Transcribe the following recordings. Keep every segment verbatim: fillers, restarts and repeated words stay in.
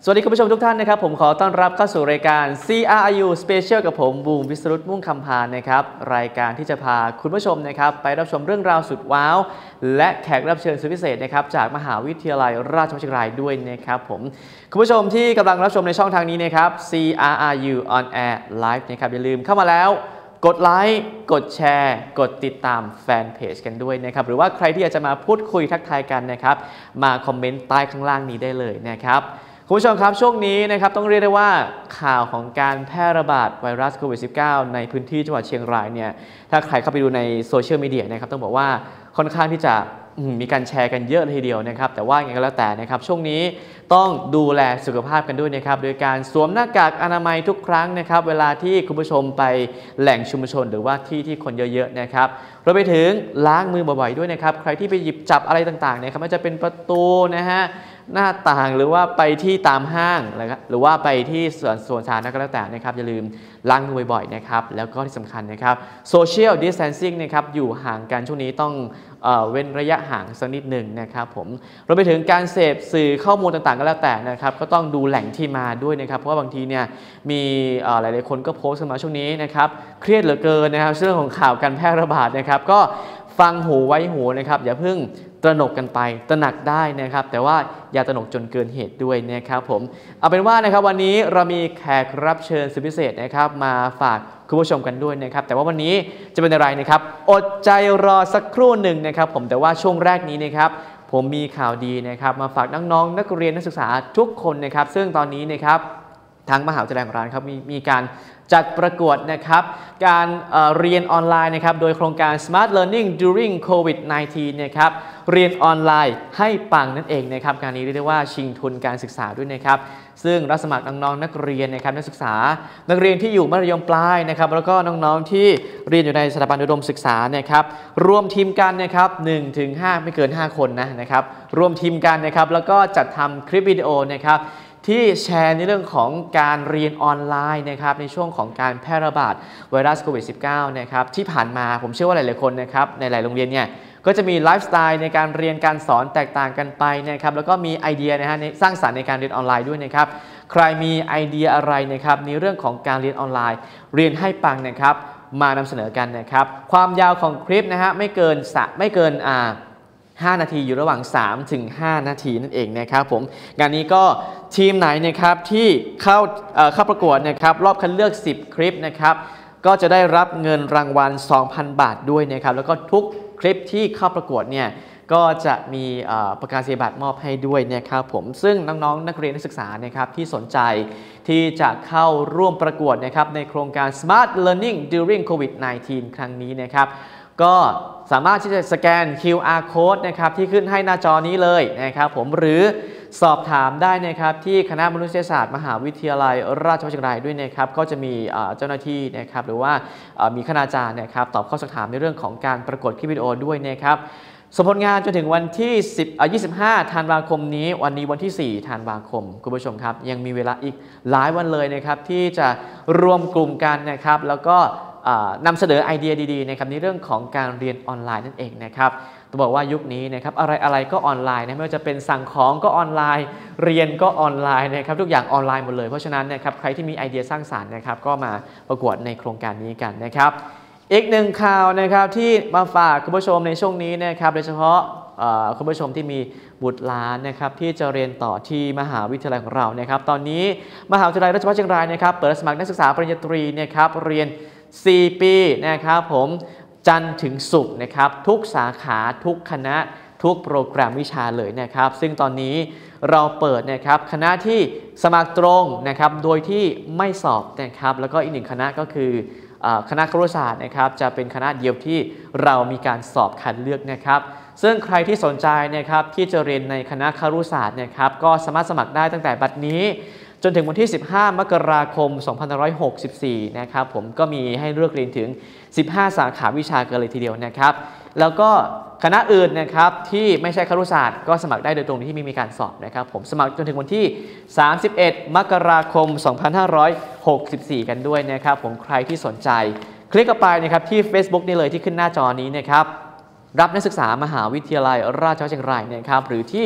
สวัสดีคุณผู้ชมทุกท่านนะครับผมขอต้อนรับเข้าสู่รายการ ซี อาร์ ยู Special กับผมบูมวิศรุตมุ่งคำพานนะครับรายการที่จะพาคุณผู้ชมนะครับไปรับชมเรื่องราวสุดว้าวและแขกรับเชิญสุดพิเศษนะครับจากมหาวิทยาลัยราชภัฏเชียงรายด้วยนะครับผมคุณผู้ชมที่กำลังรับชมในช่องทางนี้นะครับ ซี อาร์ ยู On Air Live นะครับอย่าลืมเข้ามาแล้วกดไลค์กดแชร์กดติดตามแฟนเพจกันด้วยนะครับหรือว่าใครที่อยากจะมาพูดคุยทักทายกันนะครับมาคอมเมนต์ใต้ข้างล่างนี้ได้เลยนะครับคุณผู้ชมครับช่วงนี้นะครับต้องเรียกได้ว่าข่าวของการแพร่ระบาดไวรัสโควิด สิบเก้า ในพื้นที่จังหวัดเชียงรายเนี่ยถ้าใครเข้าไปดูในโซเชียลมีเดียนะครับต้องบอกว่าค่อนข้างที่จะมีการแชร์กันเยอะทีเดียวนะครับแต่ว่าอย่างไรก็แล้วแต่นะครับช่วงนี้ต้องดูแลสุขภาพกันด้วยนะครับโดยการสวมหน้ากากอนามัยทุกครั้งนะครับเวลาที่คุณผู้ชมไปแหล่งชุมชนหรือว่าที่ที่คนเยอะๆนะครับรวมไปถึงล้างมือบ่อยๆด้วยนะครับใครที่ไปหยิบจับอะไรต่างๆนะครับไม่ว่าจะเป็นประตูนะฮะหน้าต่างหรือว่าไปที่ตามห้างหรือว่าไปที่สวนสวนสาธารณะก็แล้วแต่นะครับอย่าลืมล้างมือบ่อยๆนะครับแล้วก็ที่สำคัญนะครับโซเชียลดิสแทนซิ่งนะครับอยู่ห่างกันช่วงนี้ต้องเอ่อเว้นระยะห่างสักนิดหนึ่งนะครับผมรวมไปถึงการเสพสื่อข้อมูลต่างๆก็แล้วแต่นะครับก็ต้องดูแหล่งที่มาด้วยนะครับเพราะว่าบางทีเนี่ยมีหลายๆคนก็โพสต์มาช่วงนี้นะครับเครียดเหลือเกินนะครับเรื่องของข่าวการแพร่ระบาดนะครับก็ฟังหูไว้หูนะครับอย่าเพิ่งตระหนกกันไปตระหนักได้นะครับแต่ว่าอย่าตระหนกจนเกินเหตุด้วยนะครับผมเอาเป็นว่านะครับวันนี้เรามีแขกรับเชิญสุดพิเศษนะครับมาฝากคุณผู้ชมกันด้วยนะครับแต่ว่าวันนี้จะเป็นอะไรนะครับอดใจรอสักครู่หนึ่งนะครับผมแต่ว่าช่วงแรกนี้นะครับผมมีข่าวดีนะครับมาฝากน้องๆนักเรียนนักศึกษาทุกคนนะครับซึ่งตอนนี้นะครับทางมหาวิทยาลัยของเราครับมีมีการจัดประกวดนะครับการเอ่อเรียนออนไลน์นะครับโดยโครงการ Smart Learning During โควิด สิบเก้า นะครับเรียนออนไลน์ให้ปังนั่นเองนะครับการนี้เรียกได้ว่าชิงทุนการศึกษาด้วยนะครับซึ่งรับสมัครน้องๆนักเรียนนะครับนักศึกษานักเรียนที่อยู่มัธยมปลายนะครับแล้วก็น้องๆที่เรียนอยู่ในสถาบันอุดมศึกษานะครับรวมทีมกันนะครับ หนึ่งถึงห้า ไม่เกินห้าคนนะนะครับรวมทีมกันนะครับแล้วก็จัดทำคลิปวิดีโอนะครับที่แชร์ในเรื่องของการเรียนออนไลน์นะครับในช่วงของการแพร่ระบาดไวรัสโควิด สิบเก้า นะครับที่ผ่านมาผมเชื่อว่าหลายๆคนนะครับในหลายโรงเรียนเนี่ยก็จะมีไลฟ์สไตล์ในการเรียนการสอนแตกต่างกันไปนะครับแล้วก็มีไอเดียนะฮะในสร้างสรรค์ในการเรียนออนไลน์ด้วยนะครับใครมีไอเดียอะไรนะครับในเรื่องของการเรียนออนไลน์เรียนให้ปังนะครับมานำเสนอกันนะครับความยาวของคลิปนะฮะไม่เกินสะไม่เกินอ่าห้านาทีอยู่ระหว่าง สามถึงห้า นาทีนั่นเองนะครับผมงานนี้ก็ทีมไหนนะครับที่เข้าเอ่อเข้าประกวดนะครับรอบคัดเลือกสิบคลิปนะครับก็จะได้รับเงินรางวัล สองพัน บาทด้วยนะครับแล้วก็ทุกคลิปที่เข้าประกวดเนี่ยก็จะมีประกาศนียบัตรมอบให้ด้วยนะครับผมซึ่งน้องๆนักเรียนนักศึกษานะครับที่สนใจที่จะเข้าร่วมประกวดนะครับในโครงการ Smart Learning During โควิด สิบเก้า ครั้งนี้นะครับก็สามารถที่จะสแกน คิว อาร์ Code นะครับที่ขึ้นให้หน้าจอนี้เลยนะครับผมหรือสอบถามได้นะครับที่คณะมนุษยศาสตร์มหาวิทยาลัยราชภัฏเชียงรายด้วยนะครับก็จะมีเจ้าหน้าที่นะครับหรือว่ามีคณาจารย์นะครับตอบข้อสักถามในเรื่องของการประกวดคลิปวิดีโอด้วยนะครับส่งผลงานจนถึงวันที่สิบ ยี่สิบห้าธันวาคมนี้วันนี้วันที่สี่ธันวาคมคุณผู้ชมครับยังมีเวลาอีกหลายวันเลยนะครับที่จะรวมกลุ่มกันนะครับแล้วก็นำเสนอไอเดียดีๆนะครับในเรื่องของการเรียนออนไลน์นั่นเองนะครับต้องบอกว่ายุคนี้นะครับอะไรอะไรก็ออนไลน์นะไม่ว่าจะเป็นสั่งของก็ออนไลน์เรียนก็ออนไลน์นะครับทุกอย่างออนไลน์หมดเลยเพราะฉะนั้นนะครับใครที่มีไอเดียสร้างสรรค์นะครับก็มาประกวดในโครงการนี้กันนะครับอีกหนึ่งข่าวนะครับที่มาฝากคุณผู้ชมในช่วงนี้นะครับโดยเฉพาะคุณผู้ชมที่มีบุตรหลานนะครับที่จะเรียนต่อที่มหาวิทยาลัยของเรานะครับตอนนี้มหาวิทยาลัยราชภัฏเชียงรายนะครับเปิดสมัครนักศึกษาปริญญาตรีนะครับเรียนสี่ปีนะครับผมจันทร์ถึงศุกร์นะครับทุกสาขาทุกคณะทุกโปรแกรมวิชาเลยนะครับซึ่งตอนนี้เราเปิดนะครับคณะที่สมัครตรงนะครับโดยที่ไม่สอบนะครับแล้วก็อีกหนึ่งคณะก็คือคณะครุศาสตร์นะครับจะเป็นคณะเดียวที่เรามีการสอบคัดเลือกนะครับซึ่งใครที่สนใจนะครับที่จะเรียนในคณะครุศาสตร์นะครับก็สามารถสมัครได้ตั้งแต่บัดนี้จนถึงวันที่สิบห้ามกราคมสองพันห้าร้อยหกสิบสี่นะครับผมก็มีให้เลือกเรียนถึงสิบห้าสาขาวิชากันเลยทีเดียวนะครับแล้วก็คณะอื่นนะครับที่ไม่ใช่ครุศาสตร์ก็สมัครได้โดยตรงที่ไม่มีการสอบนะครับผมสมัครจนถึงวันที่สามสิบเอ็ดมกราคมสองพันห้าร้อยหกสิบสี่กันด้วยนะครับผมใครที่สนใจคลิกเข้าไปนะครับที่ Facebook นี่เลยที่ขึ้นหน้าจอนี้นะครับรับนักศึกษามหาวิทยาลัยราชภัฏเชียงรายนะครับหรือที่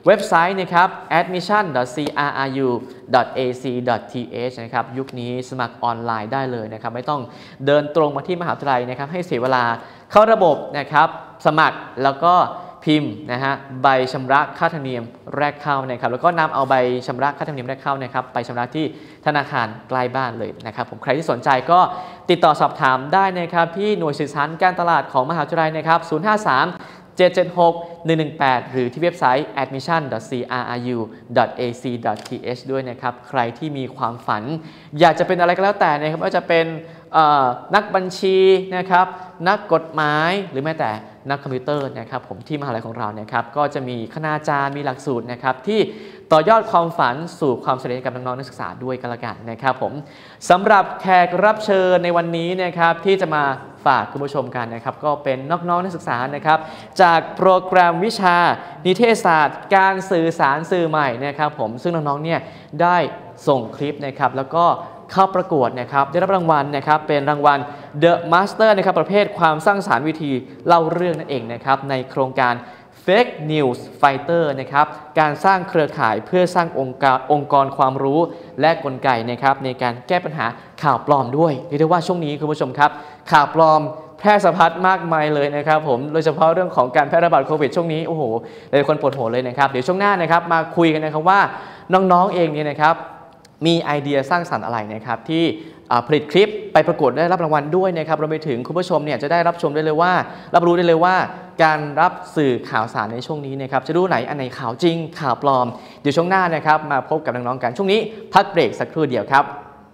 เว็บไซต์นะครับ แอดมิชชั่น ดอท ซี อาร์ อาร์ ยู ดอท เอ ซี ดอท ที เอช นะครับยุคนี้สมัครออนไลน์ได้เลยนะครับไม่ต้องเดินตรงมาที่มหาวิทยาลัยนะครับให้เสียเวลาเข้าระบบนะครับสมัครแล้วก็พิมพ์นะฮะใบชำระค่าธรรมเนียมแรกเข้านะครับแล้วก็นำเอาใบชำระค่าธรรมเนียมแรกเข้านะครับไปชำระที่ธนาคารใกล้บ้านเลยนะครับผมใครที่สนใจก็ติดต่อสอบถามได้นะครับที่หน่วยสื่อสารการตลาดของมหาวิทยาลัยนะครับศูนย์ ห้า สาม เจ็ด เจ็ด หก หนึ่ง หนึ่ง แปด หรือที่เว็บไซต์ แอดมิชชั่น ดอท ซี อาร์ อาร์ ยู ดอท เอ ซี ดอท ที เอช ด้วยนะครับใครที่มีความฝันอยากจะเป็นอะไรก็แล้วแต่นะครับว่าจะเป็นนักบัญชีนะครับนักกฎหมายหรือแม้แต่นักคอมพิวเตอร์นะครับผมที่มหาลัยของเรานะครับก็จะมีคณาจารย์มีหลักสูตรนะครับที่ต่อยอดความฝันสู่ความสำเร็จกับน้องๆนักศึกษาด้วยกันละกันนะครับผมสำหรับแขกรับเชิญในวันนี้นะครับที่จะมาฝากคุณผู้ชมกันนะครับก็เป็นน้องๆนักศึกษานะครับจากโปรแกรมวิชานิเทศศาสตร์การสื่อสารสื่อใหม่นะครับผมซึ่งน้องๆเนี่ยได้ส่งคลิปนะครับแล้วก็เข้าประกวดนะครับได้รับรางวัลนะครับเป็นรางวัล The Master นะครับประเภทความสร้างสรรค์วิธีเล่าเรื่องนั่นเองนะครับในโครงการ Fake News Fighter นะครับการสร้างเครือข่ายเพื่อสร้างองค์การองค์กรความรู้และกลไกนะครับในการแก้ปัญหาข่าวปลอมด้วยเรียกได้ว่าช่วงนี้คุณผู้ชมครับข่าวปลอมแพร่สะพัดมากมายเลยนะครับผมโดยเฉพาะเรื่องของการแพร่ระบาดโควิดช่วงนี้โอ้โหหลายคนปวดหัวเลยนะครับเดี๋ยวช่วงหน้านะครับมาคุยกันนะครับว่าน้องๆเองเนี่ยนะครับมีไอเดียสร้างสรรค์อะไรนะครับที่ผลิตคลิปไปประกวดได้รับรางวัลด้วยนะครับรวมไปถึงคุณผู้ชมเนี่ยจะได้รับชมได้เลยว่ารับรู้ได้เลยว่าการรับสื่อข่าวสารในช่วงนี้นะครับจะดูไหนอันไหนข่าวจริงข่าวปลอมเดี๋ยวช่วงหน้านะครับมาพบกับน้องๆกันช่วงนี้พักเบรกสักครู่เดียวครับ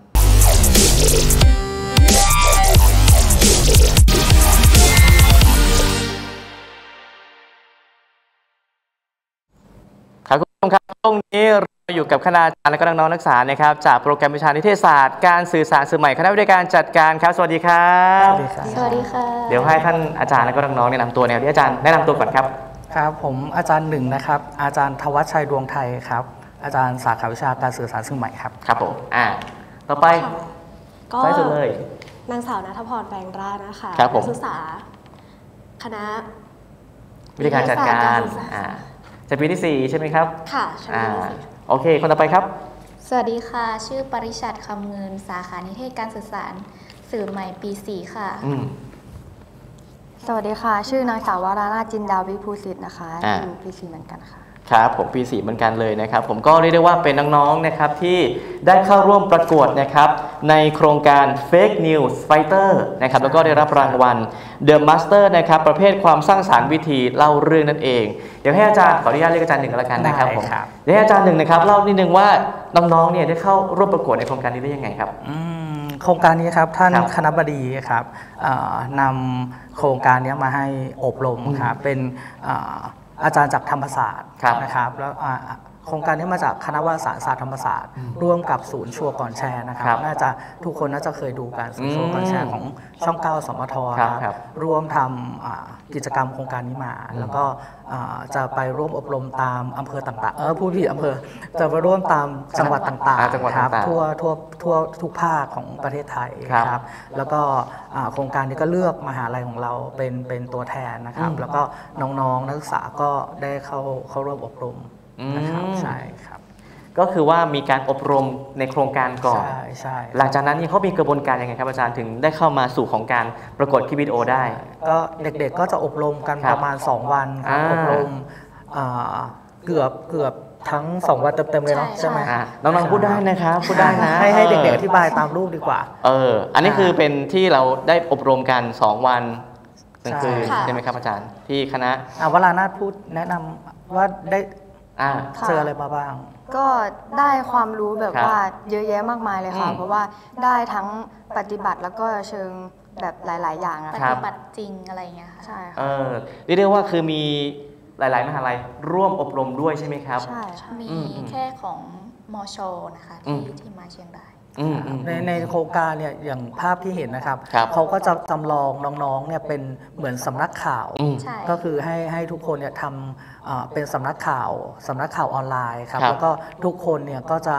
ครับคุณผู้ชมครับช่วงนี้เราอยู่กับคณาจารย์และก็น้องๆนักศึกษานะครับจากโปรแกรมวิชานิเทศศาสตร์การสื่อสารสื่อใหม่คณะวิทยาการจัดการครับสวัสดีครับสวัสดีค่ะเดี๋ยวให้ท่านอาจารย์และก็น้องๆแนะนำตัวแนวที่อาจารย์แนะนำตัวก่อนครับครับผมอาจารย์หนึ่งนะครับอาจารย์ธวัชชัยดวงไทยครับอาจารย์สาขาวิชาการสื่อสารสื่อใหม่ครับครับผมอ่าต่อไปก็ใช่สุดเลยนางสาวณัฐพรแปลงราชนะคะครับผมศึกษาคณะวิทยาการจัดการอ่าจะปีที่สี่ใช่ไหมครับค่ะใช่โอเคคนต่อไปครับสวัสดีค่ะชื่อปริชัดคำเงินสาขานิเทศการสื่อสารสื่อใหม่ปีสี่ค่ะสวัสดีค่ะชื่อนางสาววรานาจินดาวิภูสิทธิ์นะคะอยู่ปีสี่เหมือนกันค่ะครับผมปีสี่เหมือนกันเลยนะครับผมก็เรียกได้ว่าเป็นน้องๆนะครับที่ได้เข้าร่วมประกวดนะครับในโครงการ Fake News Fighter นะครับแล้วก็ได้รับรางวัล The Master นะครับประเภทความสร้างสรรค์วิธีเล่าเรื่องนั่นเองเดี๋ยวให้อาจารย์ขออนุญาตเรียกอาจารย์หนึ่งแล้วกันนะครับผมเดี๋ยวให้อาจารย์หนึ่งนะครับเล่านิดนึงว่าน้องๆเนี่ยได้เข้าร่วมประกวดในโครงการนี้ได้ยังไงครับโครงการนี้ครับท่านคณบดีครับนำโครงการนี้มาให้อบรมครับเป็นอาจารย์จากธรรมศาสตร์นะครับแล้วโครงการนี้มาจากคณะวารสารศาสตร์ธรรมศาสตร์ร่วมกับศูนย์ชัวร์ก่อนแชร์นะครับน่าจะทุกคนน่าจะเคยดูการศูนย์ชัวร์ก่อนแชร์ของช่องเก้าสมทครับร่วมทำกิจกรรมโครงการนี้มาแล้วก็จะไปร่วมอบรมตามอำเภอต่างๆเออผู้ผิดอำเภอจะไปร่วมตามจังหวัดต่างๆครับทั่วทั่วทั่วทุกภาคของประเทศไทยครับแล้วก็โครงการนี้ก็เลือกมหาลัยของเราเป็นเป็นตัวแทนนะครับแล้วก็น้องๆนักศึกษาก็ได้เข้าเข้าร่วมอบรมนะครับใช่ครับก็คือว่ามีการอบรมในโครงการก่อนใช่ใช่หลังจากนั้นนี่เขามีกระบวนการยังไงครับอาจารย์ถึงได้เข้ามาสู่ของการประกวดคลิปวิดีโอได้ก็เด็กๆก็จะอบรมกันประมาณสองวันครับอบรมเกือบเกือบทั้งสองวันเต็มๆเลยเนาะใช่ไหมน้องๆพูดได้นะครับพูดได้นะให้ให้เด็กๆอธิบายตามรูปดีกว่าเอออันนี้คือเป็นที่เราได้อบรมกันสองวันนั่นคือใช่ไหมครับอาจารย์ที่คณะวรานาถพูดแนะนำว่าได้เจออะไรมาบ้างก็ได้ความรู้แบบว่าเยอะแยะมากมายเลยค่ะเพราะว่าได้ทั้งปฏิบัติแล้วก็เชิงแบบหลายๆอย่างปฏิบัติจริงอะไรเงี้ยใช่ค่ะเออเรียกได้ว่าคือมีหลายๆมหาลัยร่วมอบรมด้วยใช่ไหมครับใช่มีแค่ของมชนะคะที่ที่มาเชียงรายในในโครงการเนี่ยอย่างภาพที่เห็นนะครับเขาก็จะจำลองน้องๆเนี่ยเป็นเหมือนสำนักข่าวก็คือให้ให้ทุกคนเนี่ยทำเป็นสำนักข่าวสำนักข่าวออนไลน์ครับแล้วก็ทุกคนเนี่ยก็จะ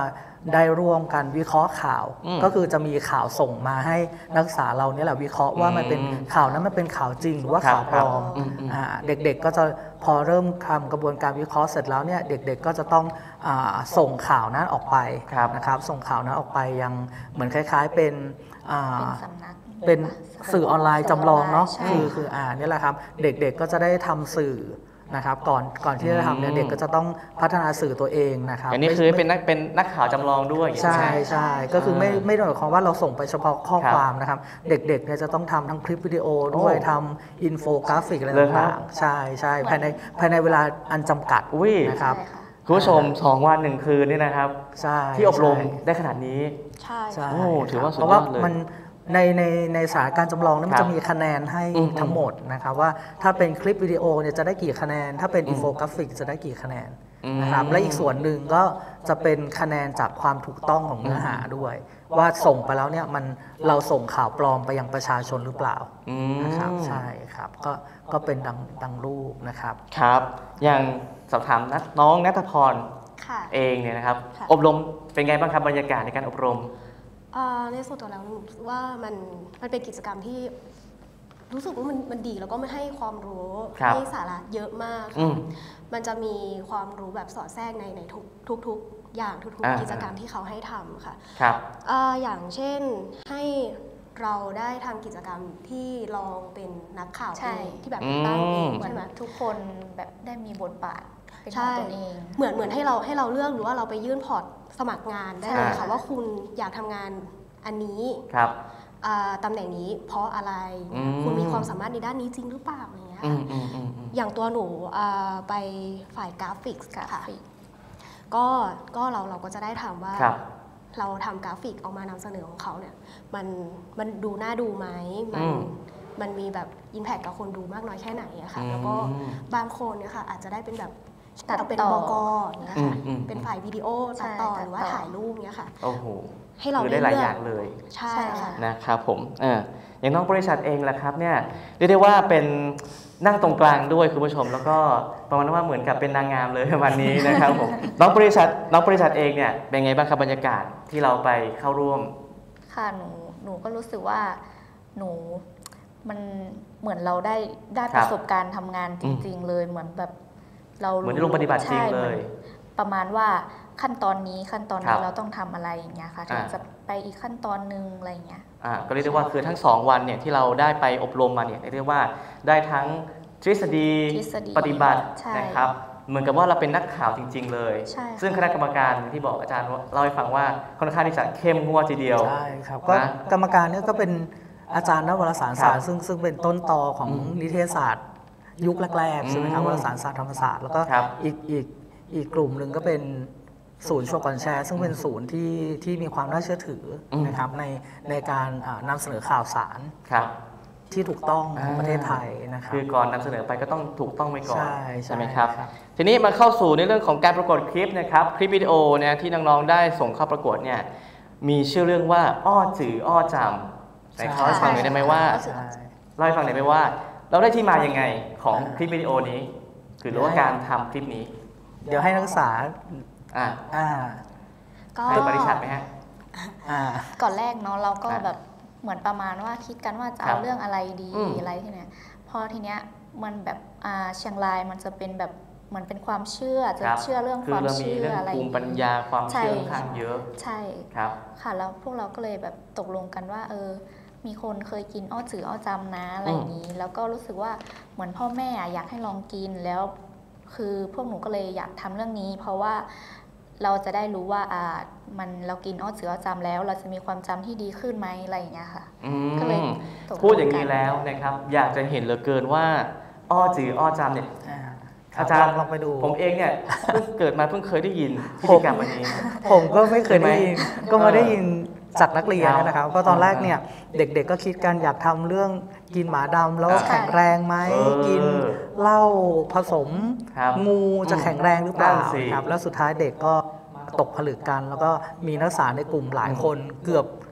ได้ร่วมกันวิเคราะห์ข่าวอืมก็คือจะมีข่าวส่งมาให้นักศึกษาเราเนี่ยแหละวิเคราะห์ว่ามันเป็นอืมข่าวนั้นมันเป็นข่าวจริงหรือว่าครับข่าวปลอมครับอืมอืมอ่าเด็กๆก็จะพอเริ่มทำกระบวนการวิเคราะห์เสร็จแล้วเนี่ยเด็กๆก็จะต้องอาส่งข่าวนั้นออกไปครับนะครับส่งข่าวนั้นออกไปยังเหมือนคล้ายๆเป็นอ่าเป็นสำนักเป็นสื่อออนไลน์จำลองเนาะใช่คือคืออ่านี่แหละครับเด็กๆก็จะได้ทำสื่อนะครับก่อนก่อนที่จะทำเนี่ยอืมเด็กก็จะต้องพัฒนาสื่อตัวเองนะครับอันนี้ไม่คือไม่เป็นนักเป็นนักข่าวจำลองด้วยใช่ไหมใช่ก็คือไม่อ่าไม่ได้หมายความว่าเราส่งไปเฉพาะข้อครับความนะครับ เด็กๆเนี่ยจะต้องทำทั้งคลิปวิดีโอด้วยโอ้ทำอินโฟกราฟิกอะไรเลยครับต่างๆใช่ใช่ภายในภายในเวลาอันจำกัดอุ้ยนะครับใช่ค่ะคุณผู้ชมสองวันหนึ่งคืนนี่นะครับใช่ที่อบรมใช่ได้ขนาดนี้ใช่ใช่โอ้ถือว่าครับสุดเพราะว่ายอดเลยมันในในในสถานการณ์จำลองนั้นคมัรันบจะมีคะแนนให้อืมทั้งหมดนะครับว่าถ้าเป็นคลิปวิดีโอเนี่ยจะได้กี่คะแนน ถ้าเป็นอืมอินโฟกราฟิกจะได้กี่คะแนนอืมนะครับและอีกส่วนหนึ่งก็จะเป็นคะแนนจากความถูกต้องของเนื้อหาด้วย ว่าส่งไปแล้วเนี่ยมันเราส่งข่าวปลอมไปยังประชาชนหรือเปล่าอืมนะครับใช่ครับก็ก็เป็นดังดังรูปนะครับครับ อย่างสอบถามนักน้องณัฐพรค่ะเองเนี่ยนะครับค่ะอบรมเป็นไงบ้างครับบรรยากาศในการอบรมเอ่อในส่วนตัวแล้วหนูรู้สึกว่ามันมันเป็นกิจกรรมที่รู้สึกว่ามันมันดีแล้วก็มันให้ความรู้ครับให้สาระเยอะมากอืค่ะมมันจะมีความรู้แบบสอดแทรกในในทุกทุกทุกอย่างทุกอ่าๆกิจกรรมที่เขาให้ทำค่ะครับเอ่ออย่างเช่นให้เราได้ทำกิจกรรมที่ลองเป็นนักข่าวใช่เองที่แบบตั้งเองอืมเหมือนใช่ไหมทุกคนแบบได้มีบทบาทเป็นขอใช่งตัวเองเหมือนเหมือนให้เราให้เราเลือกหรือว่าเราไปยื่นพอร์ตสมัครงานได้เลยใช่ค่ะว่าคุณอยากทำงานอันนี้ครับอ่าตำแหน่งนี้เพราะอะไรอืมคุณมีความสามารถในด้านนี้จริงหรือเปล่าอะไรเงี้ยอืค่ะมอืมอืมอืมอย่างตัวหนูอ่าไปฝ่ายกราฟิกกราค่ะฟิกก็ก็เราเราก็จะได้ทำว่าครับเราทำกราฟิกออกมานำเสนอของเขาเนี่ยมันมันดูน่าดูไหมมัอืมมันมีแบบอิมแพคกับคนดูมากน้อยแค่ไหนอะค่ะอืมแล้วก็บางคนเนี่ยค่ะอาจจะได้เป็นแบบตัดเอาเป็นต่อบกอย่างเงี้ยอืค่ะมอืมเป็นฝ่ายวิดีโอใช่ตัดต่อตัดหรือว่าต่อถ่ายรูปเนี้ยค่ะโอ้โหให้เราคือได้ได้หลายเลือกอย่างเลยใช่ใช่ค่ะนะครับผมเอออย่างน้องบริษัทเองล่ะครับเนี่ยเรียกได้ว่าเป็นนั่งตรงกลางด้วยคุณผู้ชม แล้วก็ประมาณว่าเหมือนกับเป็นนางงามเลยวันนี้นะครับผม น้องบริษัทน้องบริษัทเองเนี่ยเป็นไงบ้างครับบรรยากาศที่เราไปเข้าร่วมค่ะหนูหนูก็รู้สึกว่าหนูมันเหมือนเราได้ได้ครัปบระสบการณ์ทำงานจริง ๆ เลยเหมือนแบบเราเหมือนได้ลงปฏิบัติจริงใช่เลยหมือนประมาณว่าขั้นตอนนี้ขั้นตอนครันี้บเราต้องทำอะไรอย่างเงี้ยค่ะถึงอ่าจะไปอีกขั้นตอนนึงอะไรอย่างเงี้ยอ่าก็เรียกได้ว่าคือทั้งสองวันเนี่ยที่เราได้ไปอบรมมาเนี่ยเรียกได้ว่าได้ทั้งทฤษฎีทฤษฎีปฏิบัติใช่นะครับเหมือนกับว่าเราเป็นนักข่าวจริง ๆ เลยใช่ค่ะซึ่งคณะกรรมการที่บอกอาจารย์เล่าให้ฟังว่าค่อนข้างที่จะเข้มงวดทีเดียวใช่ครับก็นะกรรมการเนี่ยก็เป็นอาจารย์นักวารสารศาสตครัร์บซึ่งซึ่งเป็นต้นตอของอืมนิเทศศาสตร์ยุคแรกๆใช่ไหมครับอืมวารสารศาสตร์ธรรมศาสตร์แล้วก็ครับอีกอีกอีกกลุ่มหนึ่งก็เป็นศูนย์โชว์ก่อนแชร์ ซึ่งเป็นศูนย์ที่ที่มีความน่าเชื่อถืออมนะครับในในการอ่านำเสนอข่าวสารครับที่ถูกต้องของอ่าประเทศไทยนะครับคือก่อนนำเสนอไปก็ต้องถูกต้องไว้ก่อนใช่ใช่ไหมครับครับทีนี้มาเข้าสู่ในเรื่องของการประกวดคลิปนะครับคลิปวิดีโอเนี่ยที่น้องๆได้ส่งเข้าประกวดเนี่ยมีชื่อเรื่องว่าอ้อจืออ้อจำไหนเขาให้ฟังหน่อยได้ไหมว่าใช่เล่าให้ฟังหน่อยไหมว่า เราได้ที่มายังไงของคลิปวิดีโอนี้คือหรือว่าการทำคลิปนี้เดี๋ยวให้นักศึกษาอ่าอ่าก็ให้บริษัทไหมฮะอ่าก่อนแรกเนาะเราก็อ่ะแบบเหมือนประมาณว่าคิดกันว่าจะครัเอาบเรื่องอะไรดีอืมอะไรที่เนี้ยพอทีเนี้ยมันแบบอ่าเชียงรายมันจะเป็นแบบเหมือนเป็นความเชื่อจะครับเชื่อเรื่องคืคอวามเรามีเชื่อเรื่องอะไรอภูย่างมิงี้ปัญญาความใช่เชื่อค่อนข้างเยอะใช่ครับค่ะแล้วพวกเราก็เลยแบบตกลงกันว่าเออมีคนเคยกินอ้อจืออ้อจำนะอะไรอย่างนี้ แล้วก็รู้สึกว่าเหมือนพ่อแม่อะอยากให้ลองกินแล้ว คือพวกหนูก็เลยอยากทำเรื่องนี้ เพราะว่าเราจะได้รู้ว่าอ่ามันเรากินอ้อจืออ้อจำแล้ว เราจะมีความจำที่ดีขึ้นไหมอะไรอย่างเงี้ยค่ะอืก็เลยมตกลงกันพูดอย่างนี้แล้วนะครับ อยากจะเห็นเหลือเกินว่า อ้อจืออ้อจำเนี่ยอ่าอาจารย์ลองไปดูผมเองเนี่ยเพิ่งเกิดมาเพิ่งเคยได้ยินพิธีกรรมอันนี้ผมก็ไม่เคยได้ยินใช่ไหมก็มาได้ยินจากนักเรียนครับนะครับเพราะตอนแรกเนี่ยเด็กๆก็คิดกันอยากทำเรื่องกินหมาดำแล้วครับแข็งแรงไหมเออกินเหล้าผสมครับงูจะแข็งแรงหรือเปล่านั่นสิครับแล้วสุดท้ายเด็กก็ตกผลึกกัน แล้วก็มีนักศึกษาในกลุ่มหลายคนเกือบ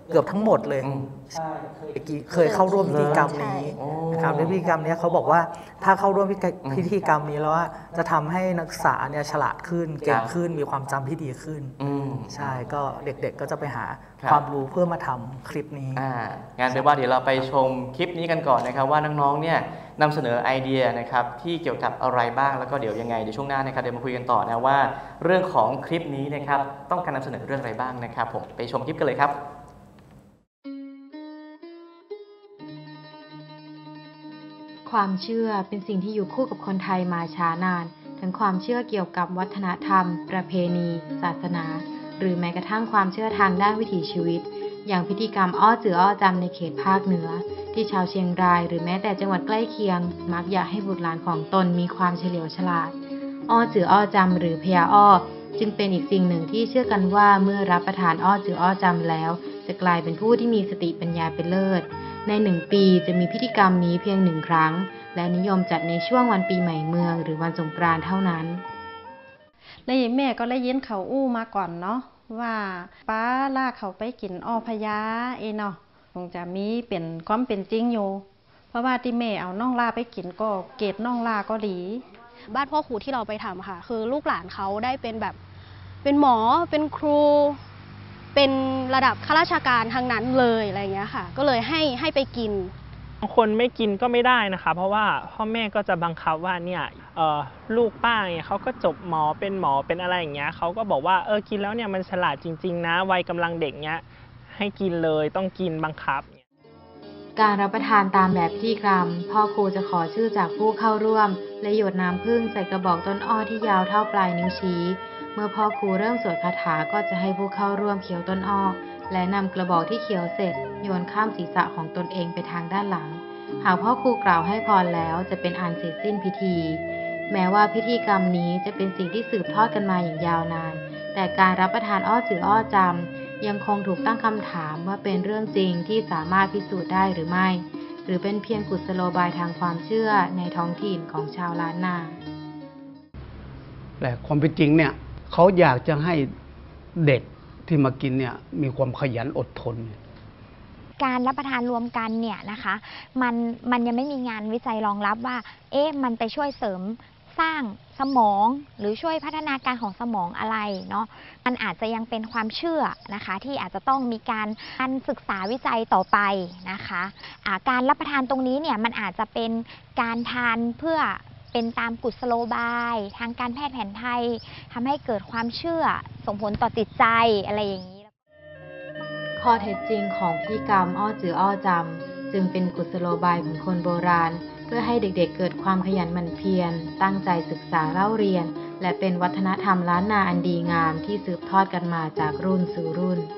เกือบทั้งหมดเลยใช่เคยเข้าร่วมพิธีกรรมนี้นะครับในพิธีกรรมนี้เขาบอกว่าถ้าเข้าร่วมพิธีกรรมนี้แล้วจะทำให้นักศึกษาเนี่ยฉลาดขึ้นเก่งขึ้นมีความจำที่ดีขึ้นใช่ก็เด็กๆก็จะไปหาความรู้เพื่อมาทำคลิปนี้งานเป็นว่าเดี๋ยวเราไปชมคลิปนี้กันก่อนนะครับว่าน้องๆเนี่ยนำเสนอไอเดียนะครับที่เกี่ยวกับอะไรบ้างแล้วก็เดี๋ยวยังไงเดี๋ยวช่วงหน้านะครับเดี๋ยวมาคุยกันต่อนะว่าเรื่องของคลิปนี้นะครับต้องการนำเสนอเรื่องอะไรบ้างนะครับผมไปชมคลิปกันเลยครับความเชื่อเป็นสิ่งที่อยู่คู่กับคนไทยมาช้านานทั้งความเชื่อเกี่ยวกับวัฒนธรรมประเพณีศาสนาหรือแม้กระทั่งความเชื่อทางด้านวิถีชีวิตอย่างพิธีกรรมอ้อจืออ้อจำในเขตภาคเหนือที่ชาวเชียงรายหรือแม้แต่จังหวัดใกล้เคียงมักอยากให้บุตรหลานของตนมีความเฉลียวฉลาดอ้อจืออ้อจำหรือพญาอ้อจึงเป็นอีกสิ่งหนึ่งที่เชื่อกันว่าเมื่อรับประทานอ้อจืออ้อจำแล้วจะกลายเป็นผู้ที่มีสติปัญญาเป็นเลิศในหนึ่งปีจะมีพิธีกรรมนี้เพียงหนึ่งครั้งและนิยมจัดในช่วงวันปีใหม่เมืองหรือวันสงกรานต์เท่านั้นและแม่ก็ได้ยินเขาอู้มาก่อนเนาะว่าป้าล่าเขาไปกินอ้อพญาเอเนาะคงจะมีเป็นความเป็นจริงอยู่เพราะว่าที่แม่เอาน้องล่าไปกินก็เกตน้องล่าก็ดีบ้านพ่อครูที่เราไปทำค่ะคือลูกหลานเขาได้เป็นแบบเป็นหมอเป็นครูเป็นระดับข้าราชการทั้งนั้นเลยอะไรเงี้ยค่ะก็เลยให้ให้ไปกินบางคนไม่กินก็ไม่ได้นะคะเพราะว่าพ่อแม่ก็จะบังคับว่าเนี่ยลูกป้าเนี่ยเขาก็จบหมอเป็นหมอเป็นอะไรอย่างเงี้ยเขาก็บอกว่าเออกินแล้วเนี่ยมันฉลาดจริงๆนะวัยกำลังเด็กเนี้ยให้กินเลยต้องกินบังคับการรับประทานตามแบบพิธีกรรมพ่อครูจะขอชื่อจากผู้เข้าร่วมและหยดน้ำผึ้งใส่กระบอกต้นอ้อที่ยาวเท่าปลายนิ้วชี้เมื่อพ่อครูเริ่มสวดคาถาก็จะให้ผู้เข้าร่วมเคี้ยวต้นอ้อและนำกระบอกที่เคี้ยวเสร็จโยนข้ามศีรษะของตนเองไปทางด้านหลังหากพ่อครูกล่าวให้พรแล้วจะเป็นอันเสร็จสิ้นพิธีแม้ว่าพิธีกรรมนี้จะเป็นสิ่งที่สืบทอดกันมาอย่างยาวนานแต่การรับประทานอ้อจืออ้อจำยังคงถูกตั้งคำถามว่าเป็นเรื่องจริงที่สามารถพิสูจน์ได้หรือไม่หรือเป็นเพียงกุศโลบายทางความเชื่อในท้องถิ่นของชาวล้านนาแต่ความเป็นจริงเนี่ยเขาอยากจะให้เด็กที่มากินเนี่ยมีความขยันอดทนการรับประทานรวมกันเนี่ยนะคะมันมันยังไม่มีงานวิจัยรองรับว่าเอ๊ะมันไปช่วยเสริมสร้างสมองหรือช่วยพัฒนาการของสมองอะไรเนาะมันอาจจะยังเป็นความเชื่อนะคะที่อาจจะต้องมีการการศึกษาวิจัยต่อไปนะคะะการรับประทานตรงนี้เนี่ยมันอาจจะเป็นการทานเพื่อเป็นตามกุศโลบายทางการแพทย์แผนไทยทำให้เกิดความเชื่อส่งผลต่อจิตใจอะไรอย่างนี้ข้อเท็จจริงของพิธีกรรมอ้อจืออ้อจำจึงเป็นกุศโลบายของคนโบราณเพื่อให้เด็กๆเกิดความขยันหมั่นเพียรตั้งใจศึกษาเล่าเรียนและเป็นวัฒนธรรมล้านนาอันดีงามที่สืบทอดกันมาจากรุ่นสู่รุ่น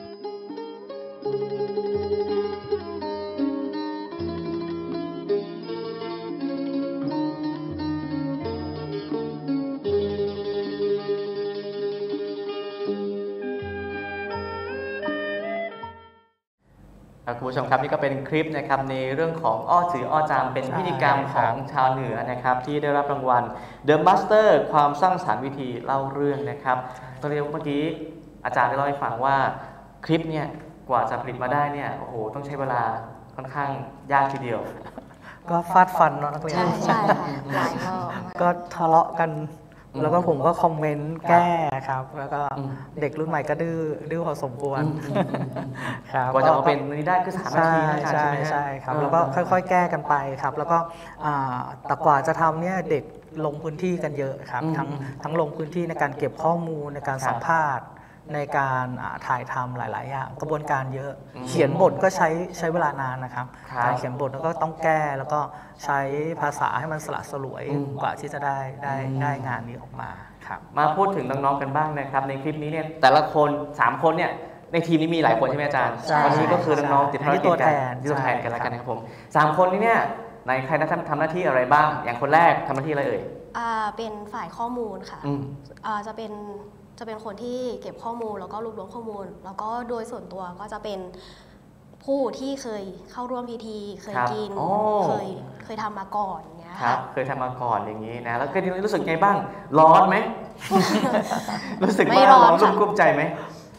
คุณผู้ชมครับนี่ก็เป็นคลิปนะครับในเรื่องของอ้อจืออ้อจามเป็นพิธีกรรมของชาวเหนือนะครับที่ได้รับรางวัล The Master ความสร้างสรรค์วิธีเล่าเรื่องนะครับตอนนี้เมื่อกี้อาจารย์ได้เล่าให้ฟังว่าคลิปเนี่ยกว่าจะผลิตมาได้เนี่ยโอ้โหต้องใช้เวลาค่อนข้างยากทีเดียวก็ฟาดฟันเนาะนักเรียนใช่ค่ะหลายรอบก็ทะเลาะกันแล้วก็ผมก็คอมเมนต์แก้ครับแล้วก็เด็กรุ่นใหม่ก็ดื้อดื้อพอสมควรครับกว่าจะมาเป็นนี้ได้คือสามนาทีใช่ใช่ครับแล้วก็ค่อยๆแก้กันไปครับแล้วก็แต่กว่าจะทำเนี่ยเด็กลงพื้นที่กันเยอะครับทั้งทั้งลงพื้นที่ในการเก็บข้อมูลในการสัมภาษณ์ในการถ่ายทำหลายๆอย่างกระบวนการเยอะเขียนบทก็ใช้ใช้เวลานานนะครับการเขียนบทแล้วก็ต้องแก้แล้วก็ใช้ภาษาให้มันสละสลวยกว่าที่จะได้ได้ได้งานนี้ออกมาครับมาพูดถึงน้องๆกันบ้างนะครับในคลิปนี้เนี่ยแต่ละคนสามคนเนี่ยในทีมนี้มีหลายคนใช่ไหมอาจารย์วันนี้ก็คือน้องๆติดภารกิจกันที่ตัวแทนกันแล้วกันนะครับผมสามคนนี้เนี่ยในใครทำทำหน้าที่อะไรบ้างอย่างคนแรกทำหน้าที่อะไรเอ่ยเป็นฝ่ายข้อมูลค่ะจะเป็นจะเป็นคนที่เก็บข้อมูลแล้วก็รวบรวมข้อมูลแล้วก็โดยส่วนตัวก็จะเป็นผู้ที่เคยเข้าร่วมพิธีเคยกินเคยเคยทำมาก่อนเนี้ยครับเคยทำมาก่อนอย่างนี้นะแล้วก็รู้สึกไงบ้างร้อนไหมรู้สึกว่าร้อนรุ่มกุ้มใจไหม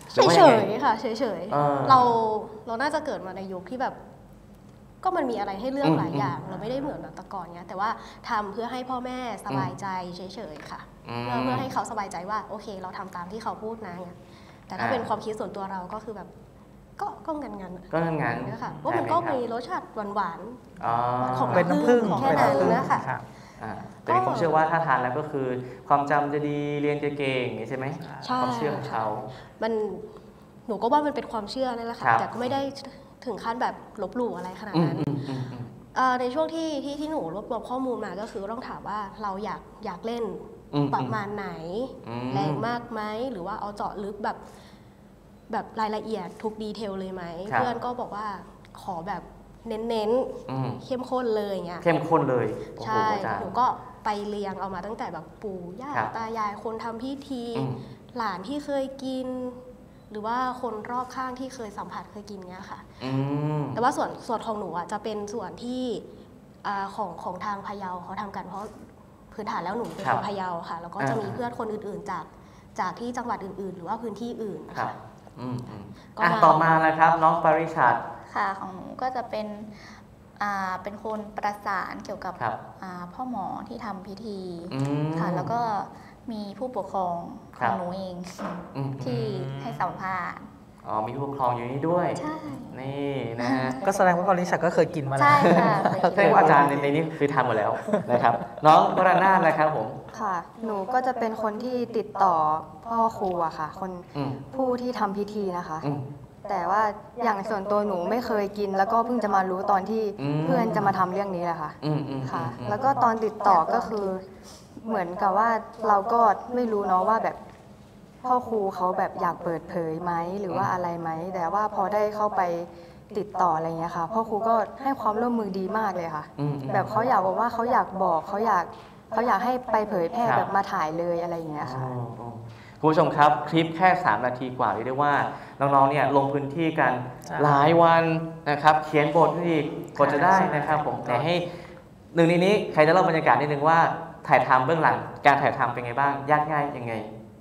เฉยๆค่ะเฉยๆเราเราน่าจะเกิดมาในยุคที่แบบก็มันมีอะไรให้เลือกหลายอย่างเราไม่ได้เหมือนแบบแต่ก่อนเนี้ยแต่ว่าทำเพื่อให้พ่อแม่สบายใจเฉยๆค่ะเพื่อเพื่อให้เขาสบายใจว่าโอเคเราทำตามที่เขาพูดนะเนี่ยแต่ถ้าเป็นความคิดส่วนตัวเราก็คือแบบก็ก็งันงันก็งันงันนะคะว่ามันก็มีรสชาติหวานๆของเป็นน้ำผึ้งแค่นั้นนะคะแต่มีความเชื่อว่าถ้าทานแล้วก็คือความจำจะดีเรียนจะเก่งใช่ไหมความเชื่อของเขามันหนูก็ว่ามันเป็นความเชื่อนั่นแหละค่ะแต่ก็ไม่ได้ถึงขั้นแบบลบหลู่อะไรขนาดนั้นในช่วงที่ที่ที่หนูรวบรวมข้อมูลมาก็คือต้องถามว่าเราอยากอยากเล่นประมาณไหนแรงมากไหมหรือว่าเอาเจาะลึกแบบแบบรายละเอียดทุกดีเทลเลยไหมเพื่อนก็บอกว่าขอแบบเน้นๆเข้มข้นเลยเงี้ยเข้มข้นเลยใช่หนูก็ไปเรียงเอามาตั้งแต่แบบปู่ย่าตายายคนทำพิธีหลานที่เคยกินหรือว่าคนรอบข้างที่เคยสัมผัสเคยกินเงี้ยค่ะแต่ว่าส่วนส่วนของหนูอ่ะจะเป็นส่วนที่ของของทางพะเยาเขาทำกันเพราะพื้นฐานแล้วหนูเป็นคนพะเยาค่ะแล้วก็จะมีเพื่อนคนอื่นๆจากจากที่จังหวัดอื่นๆหรือว่าพื้นที่อื่นค่ะต่อมาเลยครับน้องปริชาติค่ะของหนูก็จะเป็นเป็นคนประสานเกี่ยวกับพ่อหมอที่ทำพิธีค่ะแล้วก็มีผู้ปกครองของหนูเองที่ให้สัมภาษณ์อ๋อมีผู้ปกครองอยู่นี่ด้วยใช่นี่นะฮะก็แสดงว่าปริชาติก็เคยกินมาแล้วใช่ค่ะแสดงว่าอาจารย์ในนี้คือทำหมดแล้วนะครับน้องวรนาถนะครับผมค่ะหนูก็จะเป็นคนที่ติดต่อพ่อครูอะค่ะคนผู้ที่ทำพิธีนะคะแต่ว่าอย่างส่วนตัวหนูไม่เคยกินแล้วก็เพิ่งจะมารู้ตอนที่เพื่อนจะมาทำเรื่องนี้แหละค่ะค่ะแล้วก็ตอนติดต่อก็คือเหมือนกับว่าเราก็ไม่รู้เนาะว่าแบบพ่อครูเขาแบบอยากเปิดเผยไหมหรือว่าอะไรไหมแต่ว่าพอได้เข้าไปติดต่ออะไรเงี้ยค่ะพ่อครูก็ให้ความร่วมมือดีมากเลยค่ะแบบเขาอยากบอกว่าเขาอยากบอกเขาอยากเขาอยากให้ไปเผยแพร่แบบมาถ่ายเลยอะไรอย่างเงี้ยค่ะคุณผู้ชมครับคลิปแค่สามนาทีกว่าเรียกได้ว่าน้องๆเนี่ยลงพื้นที่กันหลายวันนะครับเขียนบทอีกกว่าจะได้นะครับผมแต่ให้หนึ่งในนี้ใครจะเล่าบรรยากาศนิดนึงว่าถ่ายทำเบื้องหลังการถ่ายทำเป็นไงบ้างยากง่ายยังไง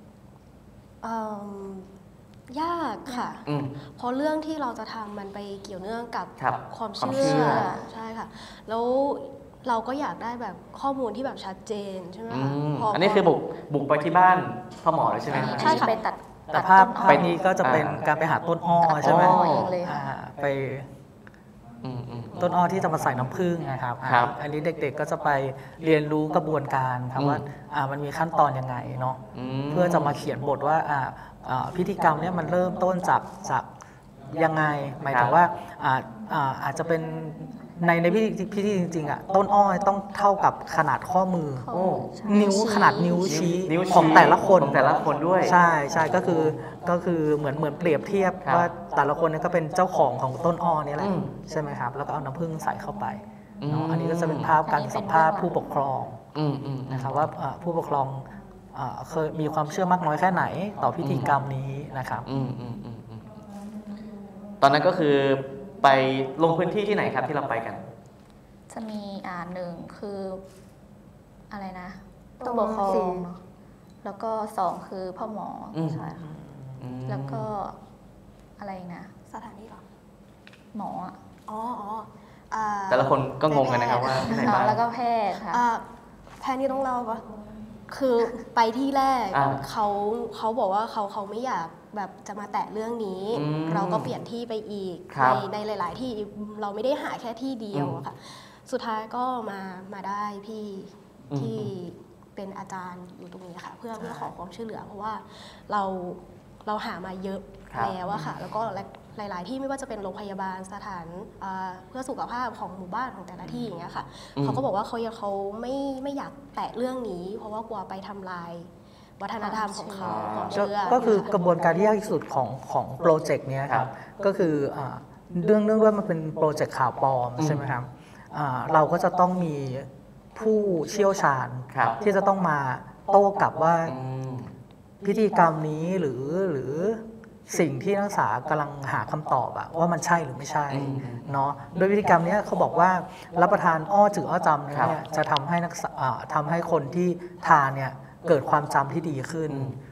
ยากค่ะเพราะเรื่องที่เราจะทำมันไปเกี่ยวเนื่องกับความเชื่อใช่ค่ะแล้วเราก็อยากได้แบบข้อมูลที่แบบชัดเจนใช่ไหมคะอันนี้คือบุกบุกไปที่บ้านพ่อหมอเลยใช่ไหมใช่ค่ะไปตัดแต่ภาพไปนี้ก็จะเป็นการไปหาต้นอ้อใช่ไหมไปต้นอ้อที่จะมาใส่น้ำผึ้งนะครับอันนี้เด็กๆก็จะไปเรียนรู้กระบวนการครับว่ามันมีขั้นตอนยังไงเนาะเพื่อจะมาเขียนบทว่าพิธีกรรมนี้มันเริ่มต้นจากจากยังไงหมายถึงว่าอาจจะเป็นในในพิธีพิธีจริงๆอ่ะต้นอ้อยต้องเท่ากับขนาดข้อมือนิ้วขนาดนิ้วชี้ของแต่ละคนแต่ละคนด้วยใช่ใช่ก็คือก็คือเหมือนเหมือนเปรียบเทียบว่าแต่ละคนนี่ก็เป็นเจ้าของของต้นอ้อนี่แหละใช่ไหมครับแล้วก็เอาน้ำผึ้งใส่เข้าไปเนาะอันนี้ก็จะเป็นภาพการสัมภาษณ์ผู้ปกครองนะครับว่าผู้ปกครองเคยมีความเชื่อมากน้อยแค่ไหนต่อพิธีกรรมนี้นะครับตอนนั้นก็คือไปลงพื้นที่ที่ไหนครับที่เราไปกันจะมีอ่าหนึ่งคืออะไรนะผู้ปกครองเนาะแล้วก็สองคือพ่อหมอใช่ค่ะแล้วก็อะไรนะสถานที่หรอหมออ๋อแต่ละคนก็งงกันนะครับว่าที่ไหนบ้างแล้วก็แพทย์ค่ะแพทย์นี่ต้องเล่าปะคือไปที่แรกเขาเขาบอกว่าเขาเขาไม่อยากแบบจะมาแตะเรื่องนี้เราก็เปลี่ยนที่ไปอีกในในหลายๆที่เราไม่ได้หาแค่ที่เดียวค่ะสุดท้ายก็มามาได้พี่ที่เป็นอาจารย์อยู่ตรงนี้ค่ะเพื่อเพื่อขอความช่วยเหลือเพราะว่าเราเราหามาเยอะแล้วอะค่ะแล้วก็หลายๆที่ไม่ว่าจะเป็นโรงพยาบาลสถานเพื่อสุขภาพของหมู่บ้านของแต่ละที่อย่างเงี้ยค่ะเขาก็บอกว่าเขาเขาไม่ไม่อยากแตะเรื่องนี้เพราะว่ากลัวไปทำลายวัฒนธรรมของเขาความเชื่อก็คือกระบวนการที่ยากที่สุดของของโปรเจกต์นี้ครับก็คือเรื่องเรื่องด้วยมันเป็นโปรเจกต์ข่าวปลอมใช่ไหมครับเราก็จะต้องมีผู้เชี่ยวชาญที่จะต้องมาโต้กลับว่าพิธีกรรมนี้หรือหรือสิ่งที่นักศึกษากำลังหาคำตอบอะว่ามันใช่หรือไม่ใช่เนาะโดยพิธีกรรมนี้เขาบอกว่ารับประทานอ้อจืดอ้อจำเนี่ยจะทำให้นักทำให้คนที่ทานเนี่ยเกิดความจำที่ดีขึ้น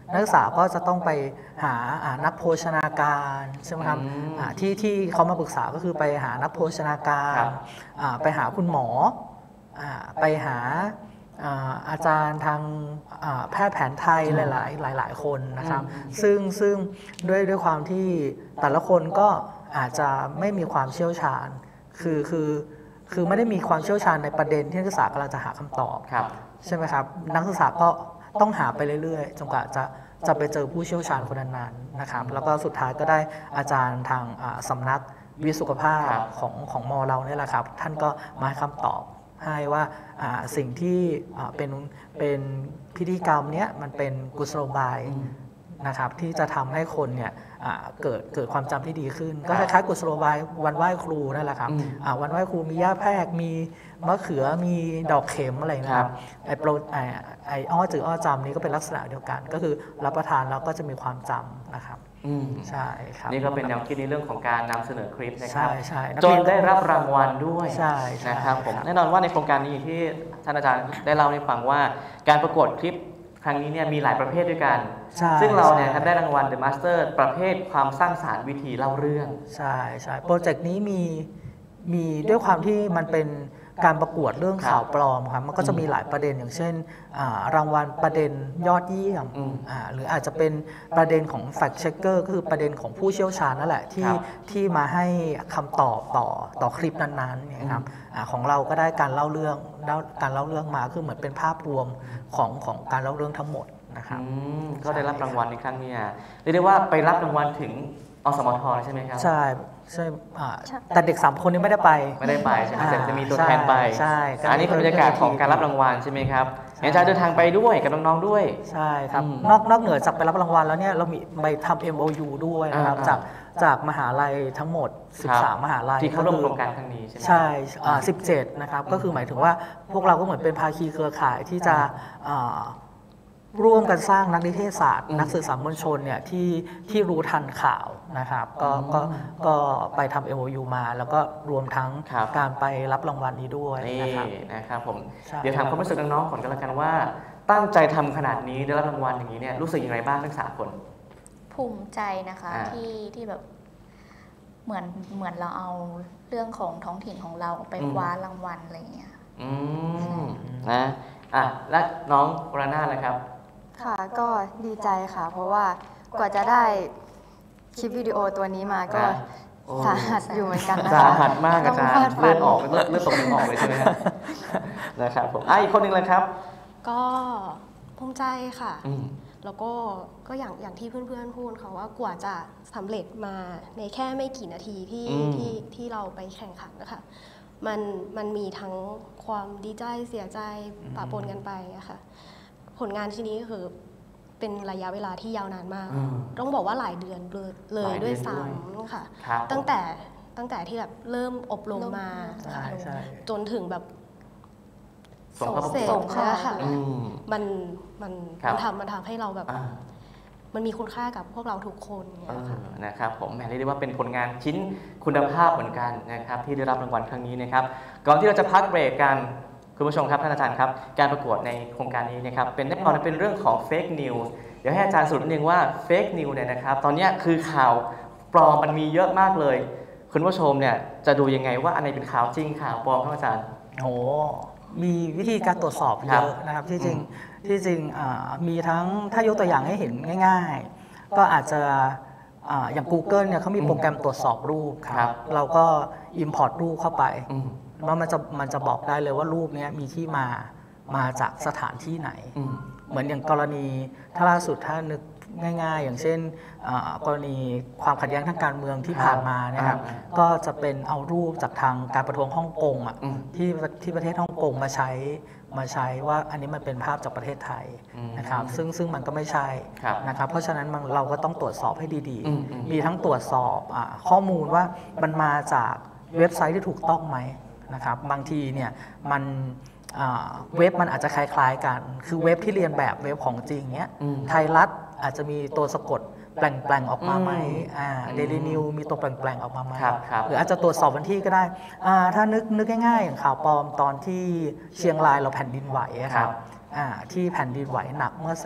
นักศึกษาก็จะต้องไปหานักโภชนาการใช่ไหมครับที่ที่เขามาปรึกษาก็คือไปหานักโภชนาการไปหาคุณหมอไปหาอาจารย์ทางแพทย์แผนไทยหลายๆหลายๆคนนะครับซึ่งซึ่งด้วยด้วยความที่แต่ละคนก็อาจจะไม่มีความเชี่ยวชาญคือคือคือไม่ได้มีความเชี่ยวชาญในประเด็นที่นักศึกษากำลังจะหาคำตอบใช่ไหมครับนักศึกษาก็ต้องหาไปเรื่อยๆจนกว่าจะจะไปเจอผู้เชี่ยวชาญคนนั้นๆนะครับแล้วก็สุดท้ายก็ได้อาจารย์ทางสำนักวิทยสุขภาพของของมอเราเนี่ยแหละครับท่านก็มาให้คำตอบให้ว่าสิ่งที่เป็นเป็นพิธีกรรมเนี้ยมันเป็นกุศโลบายนะครับที่จะทำให้คนเนี่ยเกิดเกิดความจำที่ดีขึ้นก็คล้ายๆกุศโลบายวันไหว้ครูนั่นแหละครับวันไหว้ครูมีย่าแพรกมีมะเขือมีดอกเข็มอะไรนะครับไอโปรไอไออ้อจืออ้อจำนี้ก็เป็นลักษณะเดียวกันก็คือรับประทานแล้วก็จะมีความจำนะครับใช่ครับนี่ก็เป็นแนวคิดในเรื่องของการนำเสนอคลิปนะครับใช่จนได้รับรางวัลด้วยใช่นะครับผมแน่นอนว่าในโครงการนี้ที่ท่านอาจารย์ได้เล่าให้ฟังว่าการประกวดคลิปครั้งนี้เนี่ยมีหลายประเภทด้วยกันซึ่งเราเนี่ยได้รางวัล The Master ประเภทความสร้างสรรค์วิธีเล่าเรื่องใช่ใช่โปรเจกต์นี้มีมีด้วยความที่มันเป็นการประกวดเรื่องข่าวปลอมครับมันก็จะมีหลายประเด็นอย่างเช่นรางวัลประเด็นยอดเยี่ยมหรืออาจจะเป็นประเด็นของ fact checker ก็คือประเด็นของผู้เชี่ยวชาญนั่นแหละที่ที่มาให้คำตอบต่อต่อคลิปนั้นๆนะครับของเราก็ได้การเล่าเรื่องการเล่าเรื่องมาคือเหมือนเป็นภาพรวมของของการเล่าเรื่องทั้งหมดนะครับก็ได้รับรางวัลในครั้งนี้เรียกได้ว่าไปรับรางวัลถึงอสมทใช่ไหมครับใช่ใช่แต่เด็กสามคนนี้ไม่ได้ไปไม่ได้ไปใช่ไหมแต่จะมีตัวแทนไปใช่อันนี้เป็นบรรยากาศของการรับรางวัลใช่ไหมครับอาจารย์เดินทางไปด้วยกับน้องๆด้วยใช่ครับนอกนอกเหนือจากไปรับรางวัลแล้วเนี่ยเรามีไปทำ เอ็ม โอ ยู ด้วยนะครับจากจากมหาลัยทั้งหมดสิบสามมหาลัยที่เข้าร่วมโครงการครั้งนี้ใช่ไหมใช่สิบเจ็ดนะครับก็คือหมายถึงว่าพวกเราก็เหมือนเป็นภาคีเครือข่ายที่จะร่วมกันสร้างนักนิเทศศาสตร์นักสื่อสารมวลชนเนี่ยที่ที่รู้ทันข่าวนะครับก็ก็ก็ไปทำ เอ็ม โอ ยู มาแล้วก็รวมทั้งการไปรับรางวัลนี้ด้วยนะครับนะครับผมเดี๋ยวถามความรู้สึกน้องๆก่อนกันละกันว่าตั้งใจทำขนาดนี้ได้รับรางวัลอย่างนี้เนี่ยรู้สึกอย่างไรบ้างทั้งสามคนภูมิใจนะคะที่ที่แบบเหมือนเหมือนเราเอาเรื่องของท้องถิ่นของเราไปคว้ารางวัลอะไรอย่างเงี้ยอืมนะอ่ะและน้องวรนาถนะครับค่ะก็ดีใจค่ะเพราะว่ากว่าจะได้คลิปวิดีโอตัวนี้มาก็สาหัสอยู่เหมือนกันสาหัสมากอาจารย์เลือดออกเลือดเลือดตกยังออกเลยใช่ไหมครับนะครับผมอ่ะอีกคนหนึ่งเลยครับก็ภูมิใจค่ะแล้วก็ก็อย่างอย่างที่เพื่อนๆพูดค่ะว่ากว่าจะสำเร็จมาในแค่ไม่กี่นาทีที่ที่ที่เราไปแข่งขันนะคะมันมันมีทั้งความดีใจเสียใจปะปนกันไปอะค่ะผลงานชิ้นนี้คือเป็นระยะเวลาที่ยาวนานมากต้องบอกว่าหลายเดือนเลยด้วยซ้ำค่ะตั้งแต่ตั้งแต่ที่แบบเริ่มอบรมมาจนถึงแบบส่งเข้าประกวดค่ะมันมันมันทำมันทำให้เราแบบมันมีคุณค่ากับพวกเราทุกคนนะครับผมแหมเรียกได้ว่าเป็นผลงานชิ้นคุณภาพเหมือนกันนะครับที่ได้รับรางวัลครั้งนี้นะครับก่อนที่เราจะพักเบรกกันคุณผู้ชมครับท่านอาจารย์ครับการประกวดในโครงการนี้นะครับเป็นแน่นอนเป็นเรื่องของเฟกนิวส์เดี๋ยวให้อาจารย์สรุปนิดนึงว่าเฟกนิวส์เนี่ยนะครับตอนนี้คือข่าวปลอมมันมีเยอะมากเลยคุณผู้ชมเนี่ยจะดูยังไงว่าอันไหนเป็นข่าวจริงข่าวปลอมครับอาจารย์โอ้มีวิธีการตรวจสอบเยอะนะครับที่จริงที่จริงมีทั้งถ้ายกตัวอย่างให้เห็นง่ายๆก็อาจจะอย่าง Google เนี่ยเขามีโปรแกรมตรวจสอบรูปครับเราก็ Import รูปเข้าไปว่ามันจะมันจะบอกได้เลยว่ารูปนี้มีที่มามาจากสถานที่ไหนเหมือนอย่างกรณีถ้าล่าสุดถ้านึกง่ายๆอย่างเช่นกรณีความขัดแย้งทางการเมืองที่ผ่านมานะครับก็จะเป็นเอารูปจากทางการประท้วงฮ่องกงอ่ะที่ที่ประเทศฮ่องกงมาใช้มาใช้ว่าอันนี้มันเป็นภาพจากประเทศไทยนะครับซึ่งซึ่งมันก็ไม่ใช่นะครับเพราะฉะนั้นเราก็ต้องตรวจสอบให้ดีๆมีทั้งตรวจสอบข้อมูลว่ามันมาจากเว็บไซต์ที่ถูกต้องไหมนะครับบางทีเนี่ยมันเว็บมันอาจจะคล้ายๆกันคือเว็บที่เรียนแบบเว็บของจริงเนี้ยไทยรัฐอาจจะมีตัวสะกดแปลงๆออกมาไหมเดลี่นิวมีตัวแปลงๆออกมาไหมหรืออาจจะตรวจสอบวันที่ก็ได้ถ้านึกนึกง่ายๆอย่างข่าวปลอมตอนที่เชียงรายเราแผ่นดินไหวครับที่แผ่นดินไหวหนักเมื่อสัก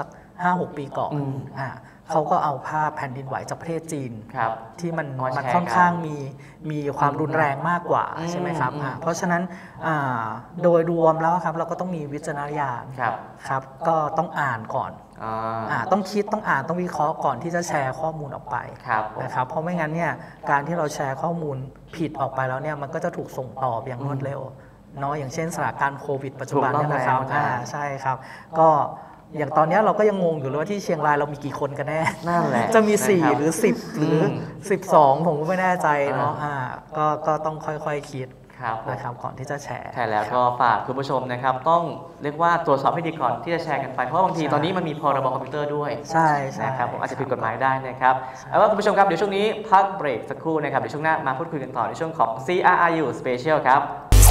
ห้าหก ปีก่อนอ่าเขาก็เอาภาพแผ่นดินไหวจากประเทศจีนที่มันมันค่อนข้างมีมีความรุนแรงมากกว่าใช่ไหมครับเพราะฉะนั้นโดยรวมแล้วครับเราก็ต้องมีวิจารณญาณครับก็ต้องอ่านก่อนต้องคิดต้องอ่านต้องวิเคราะห์ก่อนที่จะแชร์ข้อมูลออกไปนะครับเพราะไม่งั้นเนี่ยการที่เราแชร์ข้อมูลผิดออกไปแล้วเนี่ยมันก็จะถูกส่งต่ออย่างรวดเร็วเนาะอย่างเช่นสถานการณ์โควิดปัจจุบันนี่นะครับใช่ครับก็อย่างตอนนี้เราก็ยังงงอยู่เลยว่าที่เชียงรายเรามีกี่คนกันแน่นั่นแหละจะมีสี่หรือสิบหรือสิบสองผมก็ไม่แน่ใจเนาะอ่าก็ก็ต้องค่อยๆคิดนะครับก่อนที่จะแชร์ใช่แล้วก็ฝากคุณผู้ชมนะครับต้องเรียกว่าตรวจสอบให้ดีก่อนที่จะแชร์กันไปเพราะบางทีตอนนี้มันมีพรบคอมพิวเตอร์ด้วยใช่นะครับผมอาจจะผิดกฎหมายได้นะครับเอาว่าคุณผู้ชมครับเดี๋ยวช่วงนี้พักเบรกสักครู่นะครับเดี๋ยวช่วงหน้ามาพูดคุยกันต่อในช่วงของ ซี อาร์ อาร์ ยู Special ครับ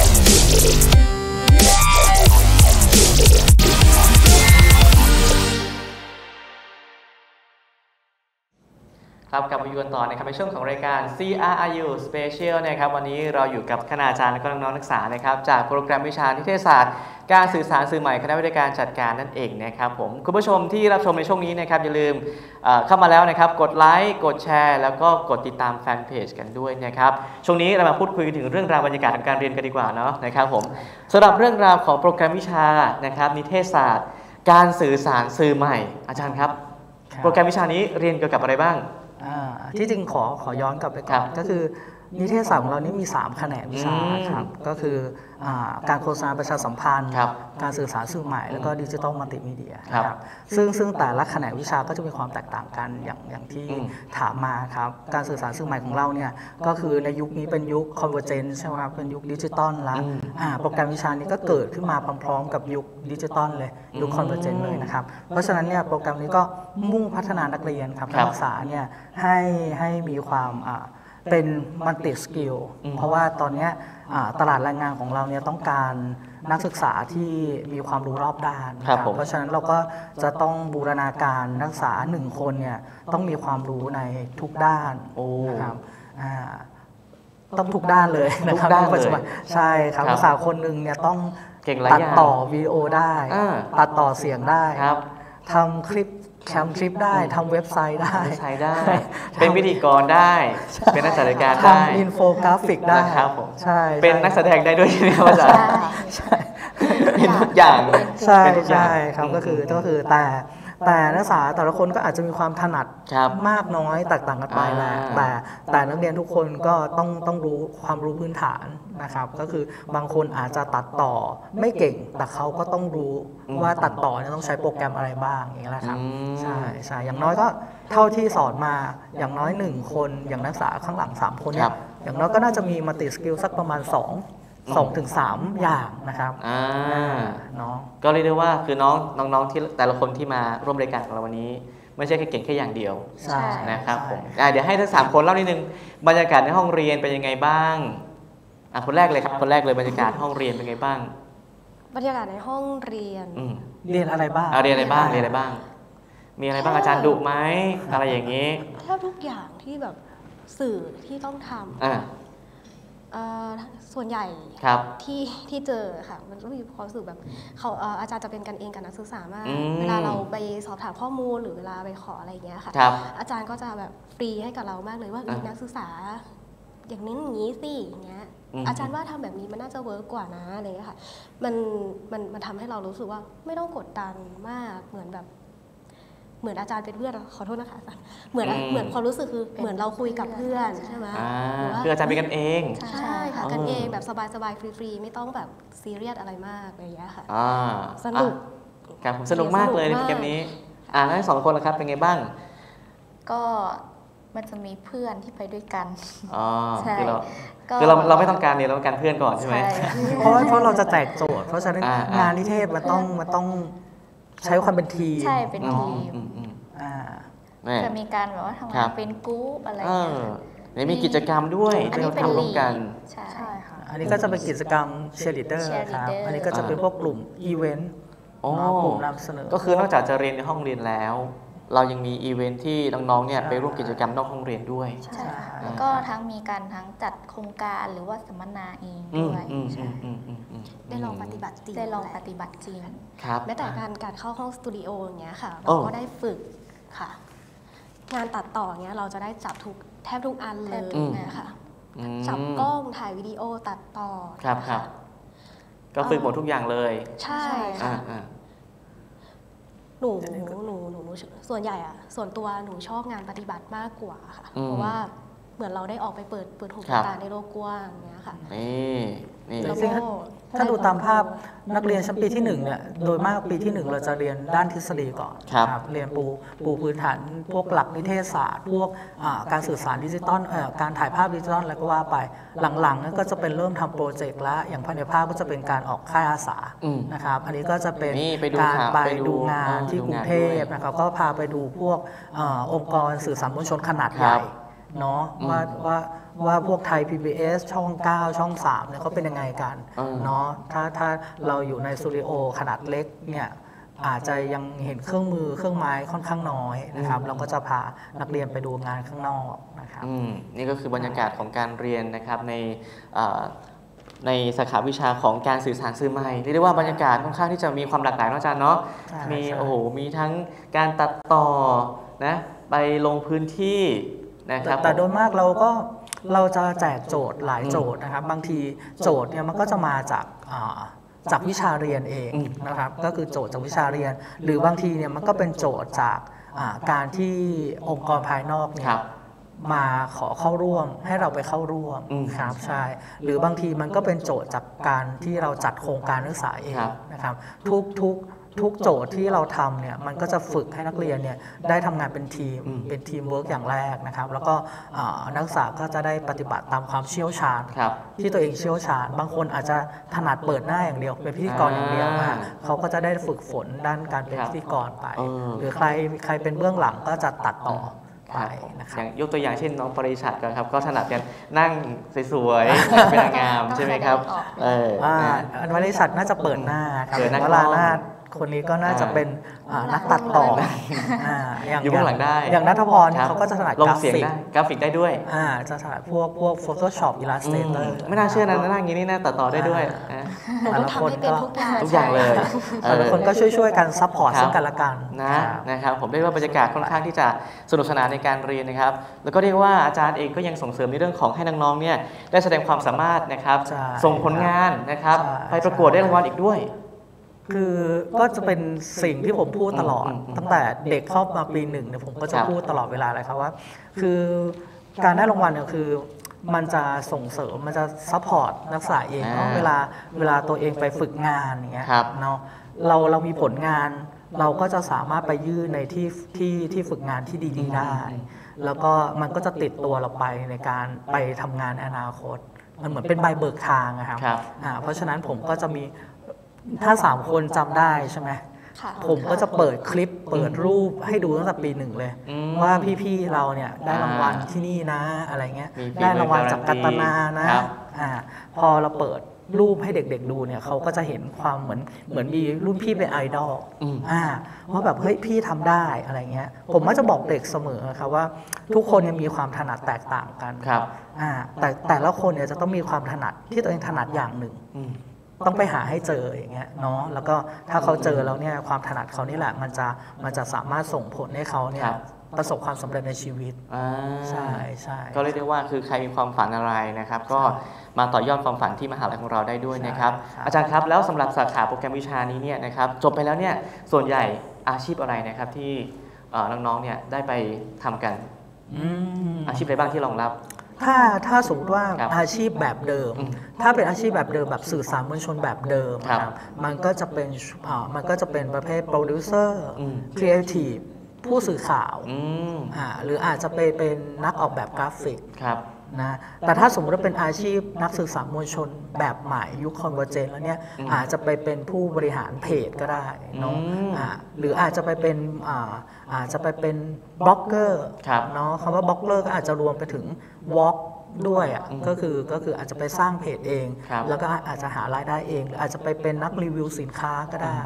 ครับกลับมาอยู่กันต่อนะครับในช่วงของรายการ ซี อาร์ อาร์ ยู Special นะครับวันนี้เราอยู่กับคณาจารย์และก็น้องๆนักศึกษานะครับจากโปรแกรมวิชานิเทศศาสตร์การสื่อสารสื่อใหม่คณะวิทยาการจัดการนั่นเองนะครับผมคุณผู้ชมที่รับชมในช่วงนี้นะครับอย่าลืมเข้ามาแล้วนะครับกดไลค์กดแชร์แล้วก็กดติดตามแฟนเพจกันด้วยนะครับช่วงนี้เรามาพูดคุยถึงเรื่องราวบรรยากาศของการเรียนกันดีกว่าเนาะนะครับผมสำหรับเรื่องราวของโปรแกรมวิชานะครับนิเทศศาสตร์การสื่อสารสื่อใหม่อาจารย์ครับโปรแกรมวิชานี้เรียนเกี่ยวกับอะไรบ้างที่จริงขอขอย้อนกลับไปก่อนก็คือนิเทศศาสตร์ของเรานี่มีสามแขนงวิชาครับก็คือการโฆษณาประชาสัมพันธ์การสื่อสารสื่อใหม่แล้วก็ดิจิทัลมัลติมีเดียครับซึ่งซึ่งแต่ละแขนงวิชาก็จะมีความแตกต่างกันอย่างอย่างที่ถามมาครับการสื่อสารสื่อใหม่ของเราเนี่ยก็คือในยุคนี้เป็นยุคคอนเวอร์เจนซ์ใช่ไหมครับเป็นยุคดิจิตอลแล้วโปรแกรมวิชานี้ก็เกิดขึ้นมาพร้อมๆกับยุคดิจิตอลเลยยุคคอนเวอร์เจนซ์เลยนะครับเพราะฉะนั้นเนี่ยโปรแกรมนี้ก็มุ่งพัฒนานักเรียนครับนักศึกษาเนี่ยให้ให้มีความเป็นมัลติสกิลเพราะว่าตอนนี้ตลาดแรงงานของเราเนี่ยต้องการนักศึกษาที่มีความรู้รอบด้านเพราะฉะนั้นเราก็จะต้องบูรณาการนักศึกษาหนึ่งคนเนี่ยต้องมีความรู้ในทุกด้านนะครับต้องทุกด้านเลยนะครับปัจจุบันใช่ครับนักศึกษาคนหนึ่งเนี่ยต้องตัดต่อวิดีโอได้ตัดต่อเสียงได้ทำคลิปทำคลิปได้ทำเว็บไซต์ได้ใช้ได้เป็นพิธีกรได้เป็นนักแสดงได้ทำอินโฟกราฟิกได้ครับผมใช่เป็นนักแสดงได้ด้วยใช่ไหมครับอาจารย์ใช่เป็นทุกอย่างใช่ใช่ครับก็คือก็คือแต่แต่นักศึกษาแต่ละคนก็อาจจะมีความถนัดมากน้อยแตกต่างกันไปแหละแต่แต่นักเรียนทุกคนก็ต้องต้องรู้ความรู้พื้นฐานนะครับก็คือบางคนอาจจะตัดต่อไม่เก่งแต่เขาก็ต้องรู้ว่าตัดต่อต้องใช้โปรแกรมอะไรบ้างอย่างนี้แหละครับใช่ใช่อย่างน้อยก็เท่าที่สอนมาอย่างน้อยหนึ่งคนอย่างนักศึกษาข้างหลังสามคนเนี่ยอย่างน้อยก็น่าจะมีมัลติสกิลสักประมาณสองสองถึงสามอย่างนะครับอ่าน้องก็เรียกได้ว่าคือน้องน้องๆที่แต่ละคนที่มาร่วมรายการของเราวันนี้ไม่ใช่แค่เก่งแค่อย่างเดียวนะครับผมเดี๋ยวให้ทั้งสามคนเล่านิดนึงบรรยากาศในห้องเรียนเป็นยังไงบ้างอ่ะคนแรกเลยครับคนแรกเลยบรรยากาศห้องเรียนเป็นยังไงบ้างบรรยากาศในห้องเรียนเรียนอะไรบ้างเรียนอะไรบ้างเรียนอะไรบ้างมีอะไรบ้างอาจารย์ดุไหมอะไรอย่างนี้แทบทุกอย่างที่แบบสื่อที่ต้องทำส่วนใหญ่ที่ที่เจอค่ะมันก็มีความรู้สึกแบบเขาอาจารย์จะเป็นกันเองกับนักศึกษามากเวลาเราไปสอบถามข้อมูลหรือเวลาไปขออะไรอย่างเงี้ยค่ะอาจารย์ก็จะแบบฟรีให้กับเรามากเลยว่านักศึกษาอย่างนี้อย่างนี้สิอย่างเงี้ยอาจารย์ว่าทำแบบนี้มันน่าจะเวิร์กกว่านะอะไรเงี้ยค่ะมันมันมันทำให้เรารู้สึกว่าไม่ต้องกดดันมากเหมือนแบบเหมือนอาจารย์เป็นเพื่อนขอโทษนะคะเหมือนเหมือนความรู้สึกคือเหมือนเราคุยกับเพื่อนใช่ไหมคืออาจารย์เป็นกันเองใช่ค่ะกันเองแบบสบายๆฟรีๆไม่ต้องแบบซีเรียสอะไรมากอะไรอย่างเงี้ยค่ะสนุกครับผมสนุกมากเลยในเกมนี้อ่าทั้งสองคนละครับเป็นไงบ้างก็มันจะมีเพื่อนที่ไปด้วยกันอ๋อคือเราคือเราเราไม่ต้องการเนี่ยเราต้องการเพื่อนก่อนใช่ไหมเพราะเพราะเราจะแตกโจทย์เพราะฉะนั้นงานนิเทศมันต้องมันต้องใช้ความเป็นทีมใช่เป็นทีมจะมีการแบบว่าทำงานเป็นกรุ๊ปอะไรอย่างเงี้ยนี่มีกิจกรรมด้วยที่เราทำร่วมกันใช่ค่ะอันนี้ก็จะเป็นกิจกรรมเชียร์ลีดเดอร์ครับอันนี้ก็จะเป็นพวกกลุ่มอีเวนต์กลุ่มนำเสนอก็คือนอกจากจะเรียนในห้องเรียนแล้วเรายังมีอีเวนท์ที่น้องๆเนี่ยไปร่วมกิจกรรมนอกห้องเรียนด้วยใช่ค่ะแล้วก็ทั้งมีการทั้งจัดโครงการหรือว่าสัมมนาเองด้วยได้ลองปฏิบัติจริงได้ลองปฏิบัติจริงแม้แต่การการเข้าห้องสตูดิโออย่างเงี้ยค่ะเราก็ได้ฝึกค่ะงานตัดต่อเงี้ยเราจะได้จับทุกแทบทุกอันเลยนะคะจับกล้องถ่ายวิดีโอตัดต่อครับครับก็ฝึกหมดทุกอย่างเลยใช่ค่ะหนูหนูหนูหนูส่วนใหญ่อะส่วนตัวหนูชอบงานปฏิบัติมากกว่าค่ะเพราะว่าเหมือนเราได้ออกไปเปิดเปิดหูเปิดตาในโลกกว้างอย่างเงี้ยค่ะนี่นี่ถ้าดูตามภาพนักเรียนชั้นปีที่หนึ่งเนี่ยโดยมากปีที่หนึ่งเราจะเรียนด้านทฤษฎีก่อนครับเรียนปูปูพื้นฐานพวกหลักนิเทศศาสตร์พวกการสื่อสารดิจิตอลการถ่ายภาพดิจิตอลแล้วก็ว่าไปหลังๆก็จะเป็นเริ่มทำโปรเจกต์แล้วอย่างภายในภาพก็จะเป็นการออกค่ายอาสานะครับอันนี้ก็จะเป็นการไปดูงานที่กรุงเทพนะครับก็พาไปดูพวกองค์กรสื่อสารมวลชนขนาดใหญ่เนาะว่าว่าว่าพวกไทย พี บี เอส ช่องเก้าช่องสามเนี่ยเขาเป็นยังไงกันเนาะถ้าถ้าเราอยู่ในสตูดิโอขนาดเล็กเนี่ยอาจจะยังเห็นเครื่องมือเครื่องไม้ค่อนข้างน้อยนะครับเราก็จะพานักเรียนไปดูงานข้างนอกนะครับนี่ก็คือบรรยากาศของการเรียนนะครับในในสาขาวิชาของการสื่อสารสื่อใหม่เรียกได้ว่าบรรยากาศค่อนข้างที่จะมีความหลากหลายนะอาจารย์เนาะมีโอ้โหมีทั้งการตัดต่อนะไปลงพื้นที่นะครับแต่โดยมากเราก็เราจะแจกโจทย์หลายโจทย์นะครับบางทีโจทย์เนี่ยมันก็จะมาจากจากวิชาเรียนเองนะครับก็คือโจทย์จากวิชาเรียนหรือบางทีเนี่ยมันก็เป็นโจทย์จากการที่องค์กรภายนอกเนี่ยมาขอเข้าร่วมให้เราไปเข้าร่วมครับใช่หรือบางทีมันก็เป็นโจทย์จากการที่เราจัดโครงการนักศึกษาเองนะครับทุกทุกทุกโจทย์ที่เราทำเนี่ยมันก็จะฝึกให้นักเรียนเนี่ยได้ทำงานเป็นทีมเป็นทีมเวิร์กอย่างแรกนะครับแล้วก็นักศึกษาก็จะได้ปฏิบัติตามความเชี่ยวชาญที่ตัวเองเชี่ยวชาญบางคนอาจจะถนัดเปิดหน้าอย่างเดียวเป็นพิธีกรอย่างเดียวเขาก็จะได้ฝึกฝนด้านการเป็นพิธีกรไปหรือใครใครเป็นเบื้องหลังก็จะตัดต่ออย่างยกตัวอย่างเช่นน้องปริชัดครับก็ถนัดกันนั่งสวยๆเป็นงามใช่ไหมครับเออปริชัดน่าจะเปิดหน้าครับเวลาหน้าคนนี้ก็น่าจะเป็นนักตัดต่ออยู่เบื้องหลังได้อย่างณัฐพรเขาก็จะถนัดกราฟิกกราฟิกได้ด้วยจะถนัดพวกพวก Photoshop Illustrator ไม่น่าเชื่อนะนั่งอย่างนี้น่าตัดต่อได้ด้วยแต่ละคนก็ทุกอย่างเลยแต่ละคนก็ช่วยๆกันซัพพอร์ตซึ่งกันและกันนะนะครับผมได้ว่าบรรยากาศค่อนข้างที่จะสนุกสนานในการเรียนนะครับแล้วก็เรียกว่าอาจารย์เองก็ยังส่งเสริมในเรื่องของให้น้องๆเนี่ยได้แสดงความสามารถนะครับส่งผลงานนะครับไปประกวดได้รางวัลอีกด้วยคือก็จะเป็นสิ่งที่ผมพูดตลอดตั้งแต่เด็กเข้ามาปีหนึ่งเนี่ยผมก็จะพูดตลอดเวลาเลยครับว่าคือการได้รางวัลเนี่ยคือมันจะส่งเสริมมันจะซัพพอร์ตนักศึกษาเองเนาะเวลาเวลาตัวเองไปฝึกงานอย่างเงี้ยเนาะเราเรามีผลงานเราก็จะสามารถไปยื่นในที่ที่ที่ฝึกงานที่ดีๆได้แล้วก็มันก็จะติดตัวเราไปในการไปทำงานในอนาคตมันเหมือนเป็นใบเบิกทางนะครับเพราะฉะนั้นผมก็จะมีถ้าสามคนจำได้ใช่ไหมผมก็จะเปิดคลิปเปิดรูปให้ดูตั้งแต่ปีหนึ่งเลยว่าพี่ๆเราเนี่ยได้รางวัลที่นี่นะอะไรเงี้ยได้รางวัลจากกัตนานะพอเราเปิดรูปให้เด็กๆดูเนี่ยเขาก็จะเห็นความเหมือนเหมือนมีรุ่นพี่เป็นไอดอลว่าแบบเฮ้ยพี่ทำได้อะไรเงี้ยผมก็จะบอกเด็กเสมอครับว่าทุกคนเนี่ยมีความถนัดแตกต่างกันแต่แต่ละคนเนี่ยจะต้องมีความถนัดที่ตัวเองถนัดอย่างหนึ่งต้องไปหาให้เจออย่างเงี้ยเนาะแล้วก็ถ้าเขาเจอแล้วเนี่ยความถนัดเขานี่แหละมันจะมันจะสามารถส่งผลให้เขาเนี่ยประสบความสำเร็จในชีวิตใช่ใช่ก็เรียกได้ว่าคือใครมีความฝันอะไรนะครับก็มาต่อยอดความฝันที่มหาลัยของเราได้ด้วยนะครับอาจารย์ครับแล้วสำหรับสาขาโปรแกรมวิชานี้เนี่ยนะครับจบไปแล้วเนี่ยส่วนใหญ่อาชีพอะไรนะครับที่น้องๆเนี่ยได้ไปทำกันอาชีพอะไรบ้างที่รองรับถ้าถ้าสมมติว่าอาชีพแบบเดิมถ้าเป็นอาชีพแบบเดิมแบบสื่อสารมวลชนแบบเดิมครับมันก็จะเป็นมันก็จะเป็นประเภทโปรดิวเซอร์ครีเอทีฟผู้สื่อข่าวหรืออาจจะไปเป็นนักออกแบบกราฟิกนะแต่ถ้าสมมติว่าเป็นอาชีพนักสื่อสารมวลชนแบบใหม่ยุคคอนเวอร์เจนแล้วเนี่ยอาจจะไปเป็นผู้บริหารเพจก็ได้เนาะหรืออาจจะไปเป็นอาจจะไปเป็นบล็อกเกอร์เนาะคำว่าบล็อกเกอร์ก็อาจจะรวมไปถึงวอล์กด้วยอ่ะก็คือก็คืออาจจะไปสร้างเพจเองแล้วก็อาจจะหารายได้เองหรืออาจจะไปเป็นนักรีวิวสินค้าก็ได้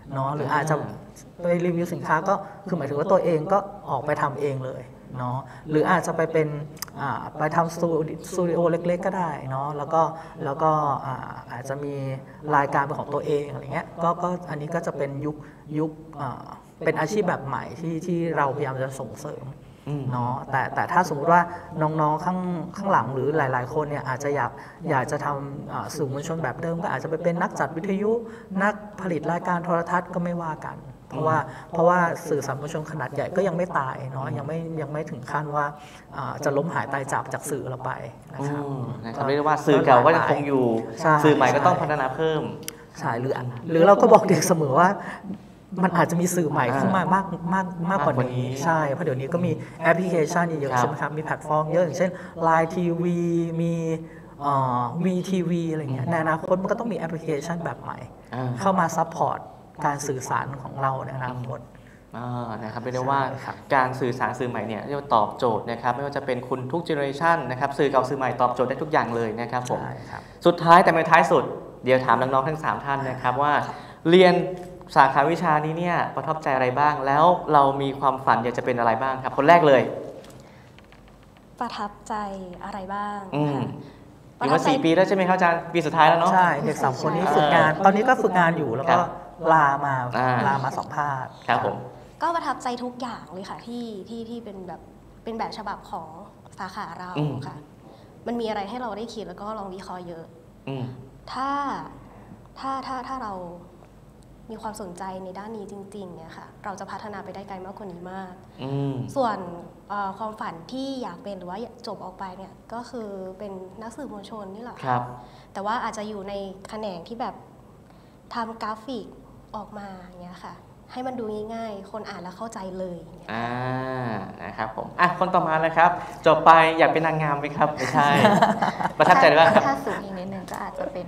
เนาะหรืออาจจะไปรีวิวสินค้าก็คือหมายถึงว่าตัวเองก็ออกไปทำเองเลยเนาะหรืออาจจะไปเป็นไปทำสตูดิโอเล็กๆก็ได้เนาะแล้วก็แล้วก็อาจจะมีรายการเป็นของตัวเองอะไรเงี้ยก็ก็อันนี้ก็จะเป็นยุคยุคเป็นอาชีพแบบใหม่ที่ที่เราพยายามจะส่งเสริมเนาะแต่แต่ถ้าสมมติว่าน้องๆข้างข้างหลังหรือหลายๆคนเนี่ยอาจจะอยากอยากจะทำสื่อมวลชนแบบเดิมก็อาจจะไปเป็นนักจัดวิทยุนักผลิตรายการโทรทัศน์ก็ไม่ว่ากันเพราะว่าเพราะว่าสื่อสารมวลชนขนาดใหญ่ก็ยังไม่ตายเนาะยังไม่ยังไม่ถึงขั้นว่าจะล้มหายตายจากจากสื่อเราไปนะครับเรียกว่าสื่อเก่าก็ยังคงอยู่สื่อใหม่ก็ต้องพัฒนาเพิ่มใช่หรือหรือเราก็บอกเด็กเสมอว่ามันอาจจะมีสื่อใหม่ขึ้นมามากมากมากกว่านี้ใช่เพราะเดี๋ยวนี้ก็มีแอปพลิเคชันเยอะใช่ไหมครับมีแพลตฟอร์มเยอะอย่างเช่น ไลน์ ที วี มีวี ที วี อะไรเงี้ยในอนาคตมันก็ต้องมีแอปพลิเคชันแบบใหม่เข้ามาซัพพอร์ตการสื่อสารของเราในอนาคตนะครับเรียกได้ว่าการสื่อสารสื่อใหม่เนี่ยเรียกว่าตอบโจทย์นะครับไม่ว่าจะเป็นคุณทุกเจเนอเรชันนะครับสื่อเก่าสื่อใหม่ตอบโจทย์ได้ทุกอย่างเลยนะครับผมสุดท้ายแต่ไม่ท้ายสุดเดี๋ยวถามน้องๆทั้งสามท่านนะครับว่าเรียนสาขาวิชานี้เนี่ยประทับใจอะไรบ้างแล้วเรามีความฝันอยากจะเป็นอะไรบ้างครับคนแรกเลยประทับใจอะไรบ้างอยู่มาสี่ปีแล้วใช่ไหมครับอาจารย์ปีสุดท้ายแล้วเนาะใช่เด็กสามคนนี้ฝึกงานตอนนี้ก็ฝึกงานอยู่แล้วก็ลามาลามาสัมภาษณ์ครับผมก็ประทับใจทุกอย่างเลยค่ะที่ที่ที่เป็นแบบเป็นแบบฉบับของสาขาเราค่ะมันมีอะไรให้เราได้คิดแล้วก็ลองวิเคราะห์เยอะถ้าถ้าถ้าถ้าเรามีความสนใจในด้านนี้จริงๆเนี่ยค่ะเราจะพัฒนาไปได้ไกลมากกว่านี้มากส่วนความฝันที่อยากเป็นหรือว่าจบออกไปเนี่ยก็คือเป็นนักสื่อมวลชนนี่แหละครับแต่ว่าอาจจะอยู่ในแขนงที่แบบทำกราฟิกออกมาอย่างเงี้ยค่ะให้มันดูง่ายๆคนอ่านแล้วเข้าใจเลยอ่านะครับผมอ่ะคนต่อมาเลยครับจบไปอยากเป็นนางงามไหมครับไม่ใช่ประทับใจหรือเปล่าถ้าสูงอีกนิดนึงก็อาจจะเป็น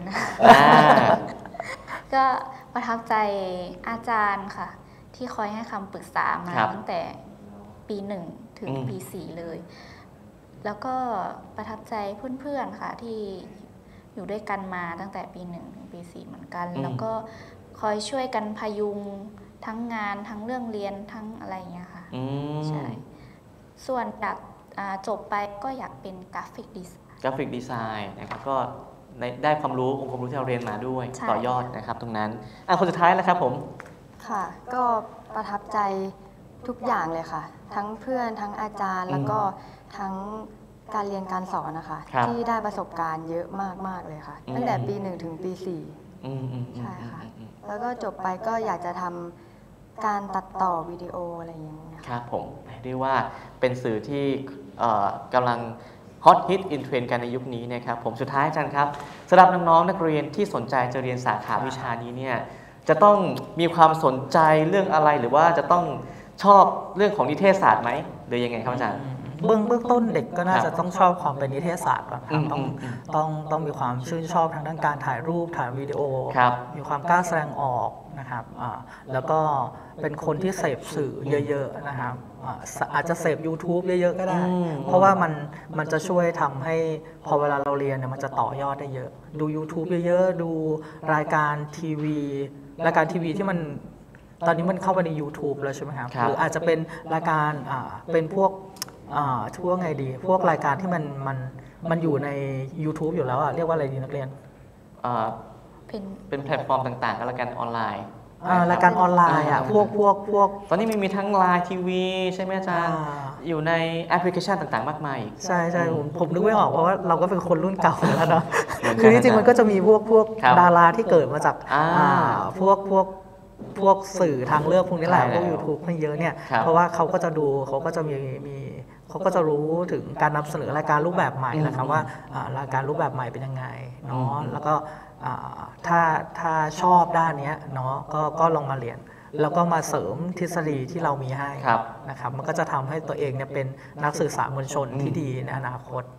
ก็ประทับใจอาจารย์ค่ะที่คอยให้คำปรึกษามาตั้งแต่ปีหนึ่งถึงปีสี่เลยแล้วก็ประทับใจเพื่อนๆค่ะที่อยู่ด้วยกันมาตั้งแต่ปีหนึ่งถึงปีสี่เหมือนกันแล้วก็คอยช่วยกันพยุงทั้งงานทั้งเรื่องเรียนทั้งอะไรอย่างเงี้ยค่ะใช่ส่วนจากจบไปก็อยากเป็นกราฟิกดีไซน์กราฟิกดีไซน์นะครับก็ได้ความรู้องค์ความรู้ที่เราเรียนมาด้วยต่อยอดนะครับตรงนั้นอ่ะคนสุดท้ายแล้วครับผมค่ะก็ประทับใจทุกอย่างเลยค่ะทั้งเพื่อนทั้งอาจารย์แล้วก็ทั้งการเรียนการสอนนะคะที่ได้ประสบการณ์เยอะมากๆเลยค่ะตั้งแต่ปีหนึ่งถึงปีสี่ใช่ค่ะแล้วก็จบไปก็อยากจะทำการตัดต่อวิดีโออะไรอย่างเงี้ยครับผมเรียกว่าเป็นสื่อที่กำลังฮอตฮิตอินเทรนด์กันในยุคนี้นะครับผมสุดท้ายอาจารย์ครับสำหรับน้องๆนักเรียนที่สนใจจะเรียนสาขาวิชานี้เนี่ยจะต้องมีความสนใจเรื่องอะไรหรือว่าจะต้องชอบเรื่องของนิเทศศาสตร์ไหมหรือยังไงครับอาจารย์เบื้องเบื้องต้นเด็กก็น่าจะต้องชอบความเป็นนิเทศศาสตร์ก่อนครับต้องต้องต้องมีความชื่นชอบทางด้านการถ่ายรูปถ่ายวิดีโอมีความกล้าแสดงออกนะครับแล้วก็เป็นคนที่เสพสื่อเยอะๆนะครับอาจจะเสพ ยูทูบ เยอะๆก็ได้เพราะว่ามันมันจะช่วยทำให้พอเวลาเราเรียนเนี่ยมันจะต่อยอดได้เยอะดู ยูทูบ เยอะๆดูรายการทีวีรายการทีวีที่มันตอนนี้มันเข้าไปใน ยูทูบ แล้วใช่ไหมครับหรืออาจจะเป็นรายการเป็นพวกทั่วไงดีพวกรายการที่มันมันมันอยู่ใน ยูทูบ อยู่แล้วอะเรียกว่าอะไรดีนักเรียนเป็นเป็นแพลตฟอร์มต่างๆก็รายการออนไลน์รายการออนไลน์อ่ะพวกพวกพวกตอนนี้มีมีทั้งไลน์ทีวีใช่ไหมอาจารย์อยู่ในแอปพลิเคชันต่างๆมากมายใช่ใช่ผมผมนึกไม่ออกเพราะว่าเราก็เป็นคนรุ่นเก่าแล้วเนาะคือที่จริงมันก็จะมีพวกพวกดาราที่เกิดมาจากพวกพวกพวกสื่อทางเลือกพวกนี้แหละพวก ยูทูบ มันเยอะเนี่ยเพราะว่าเขาก็จะดูเขาก็จะมีมีเขาก็จะรู้ถึงการนำเสนอรายการรูปแบบใหม่นะครับว่ารายการรูปแบบใหม่เป็นยังไงเนาะแล้วก็ถ้าถ้าชอบด้านนี้เนาะก็ก็ลองมาเรียนแล้วก็มาเสริมทฤษฎีที่เรามีให้นะครับมันก็จะทำให้ตัวเองเนี่ยเป็นนักสื่อสารมวลชนที่ดีในอนาคต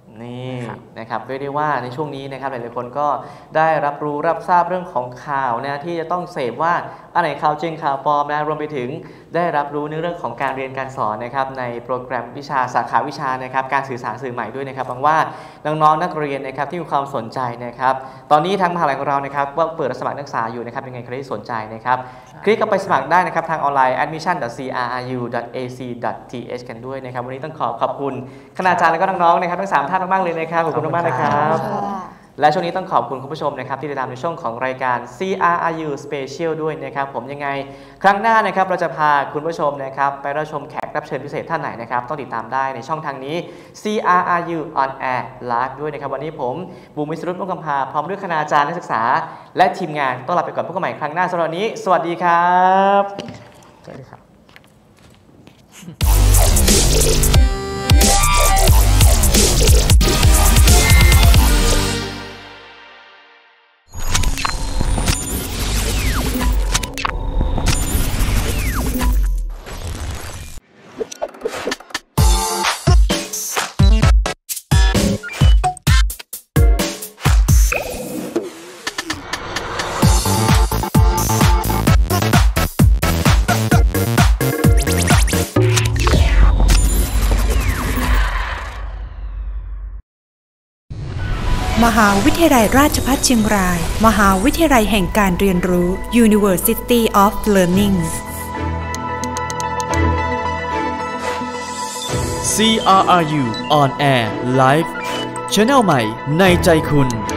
นี่นะครับเรียกได้ว่าในช่วงนี้นะครับหลายๆคนก็ได้รับรู้รับทราบเรื่องของข่าวนะที่จะต้องเสพว่าอันไหนข่าวจริงข่าวปลอมนะรวมไปถึงได้รับรู้ในเรื่องของการเรียนการสอนนะครับในโปรแกรมวิชาสาขาวิชานะครับการสื่อสารสื่อใหม่ด้วยนะครับหวังว่าน้องๆนักเรียนนะครับที่มีความสนใจนะครับตอนนี้ทางมหาลัยของเรานะครับว่าเปิดรับสมัครนักศึกษาอยู่นะครับยังไงใครที่สนใจนะครับคลิกเข้าไปสมัครได้นะครับทางออนไลน์ แอดมิชชั่น ดอท ซี อาร์ อาร์ ยู ดอท เอ ซี ดอท ที เอช กันด้วยนะครับวันนี้ต้องขอขอบคุณคณาจารย์และก็น้องๆนะครับทั้งสามท่านมากๆเลยนะครับขอบคุณมากๆนะครับและช่วงนี้ต้องขอบคุณคุณผู้ชมนะครับที่ติดตามในช่วงของรายการ ซี อาร์ อาร์ ยู Special ด้วยนะครับผมยังไงครั้งหน้านะครับเราจะพาคุณผู้ชมนะครับไปรับชมแขกรับเชิญพิเศษท่านไหนนะครับต้องติดตามได้ในช่องทางนี้ ซี อาร์ อาร์ ยู on air live ด้วยนะครับวันนี้ผมบูมวิศรุต มุ่งคำพาพร้อมด้วยคณาจารย์นักศึกษาและทีมงานต้องลาไปก่อนพบกันใหม่ครั้งหน้าสำหรับวันนี้สวัสดีครับสวัสดีครับมหาวิทยาลัยราชภัฏเชียงรายมหาวิทยาลัยแห่งการเรียนรู้ University of Learning ซี อาร์ อาร์ ยู on air live Channel ใหม่ในใจคุณ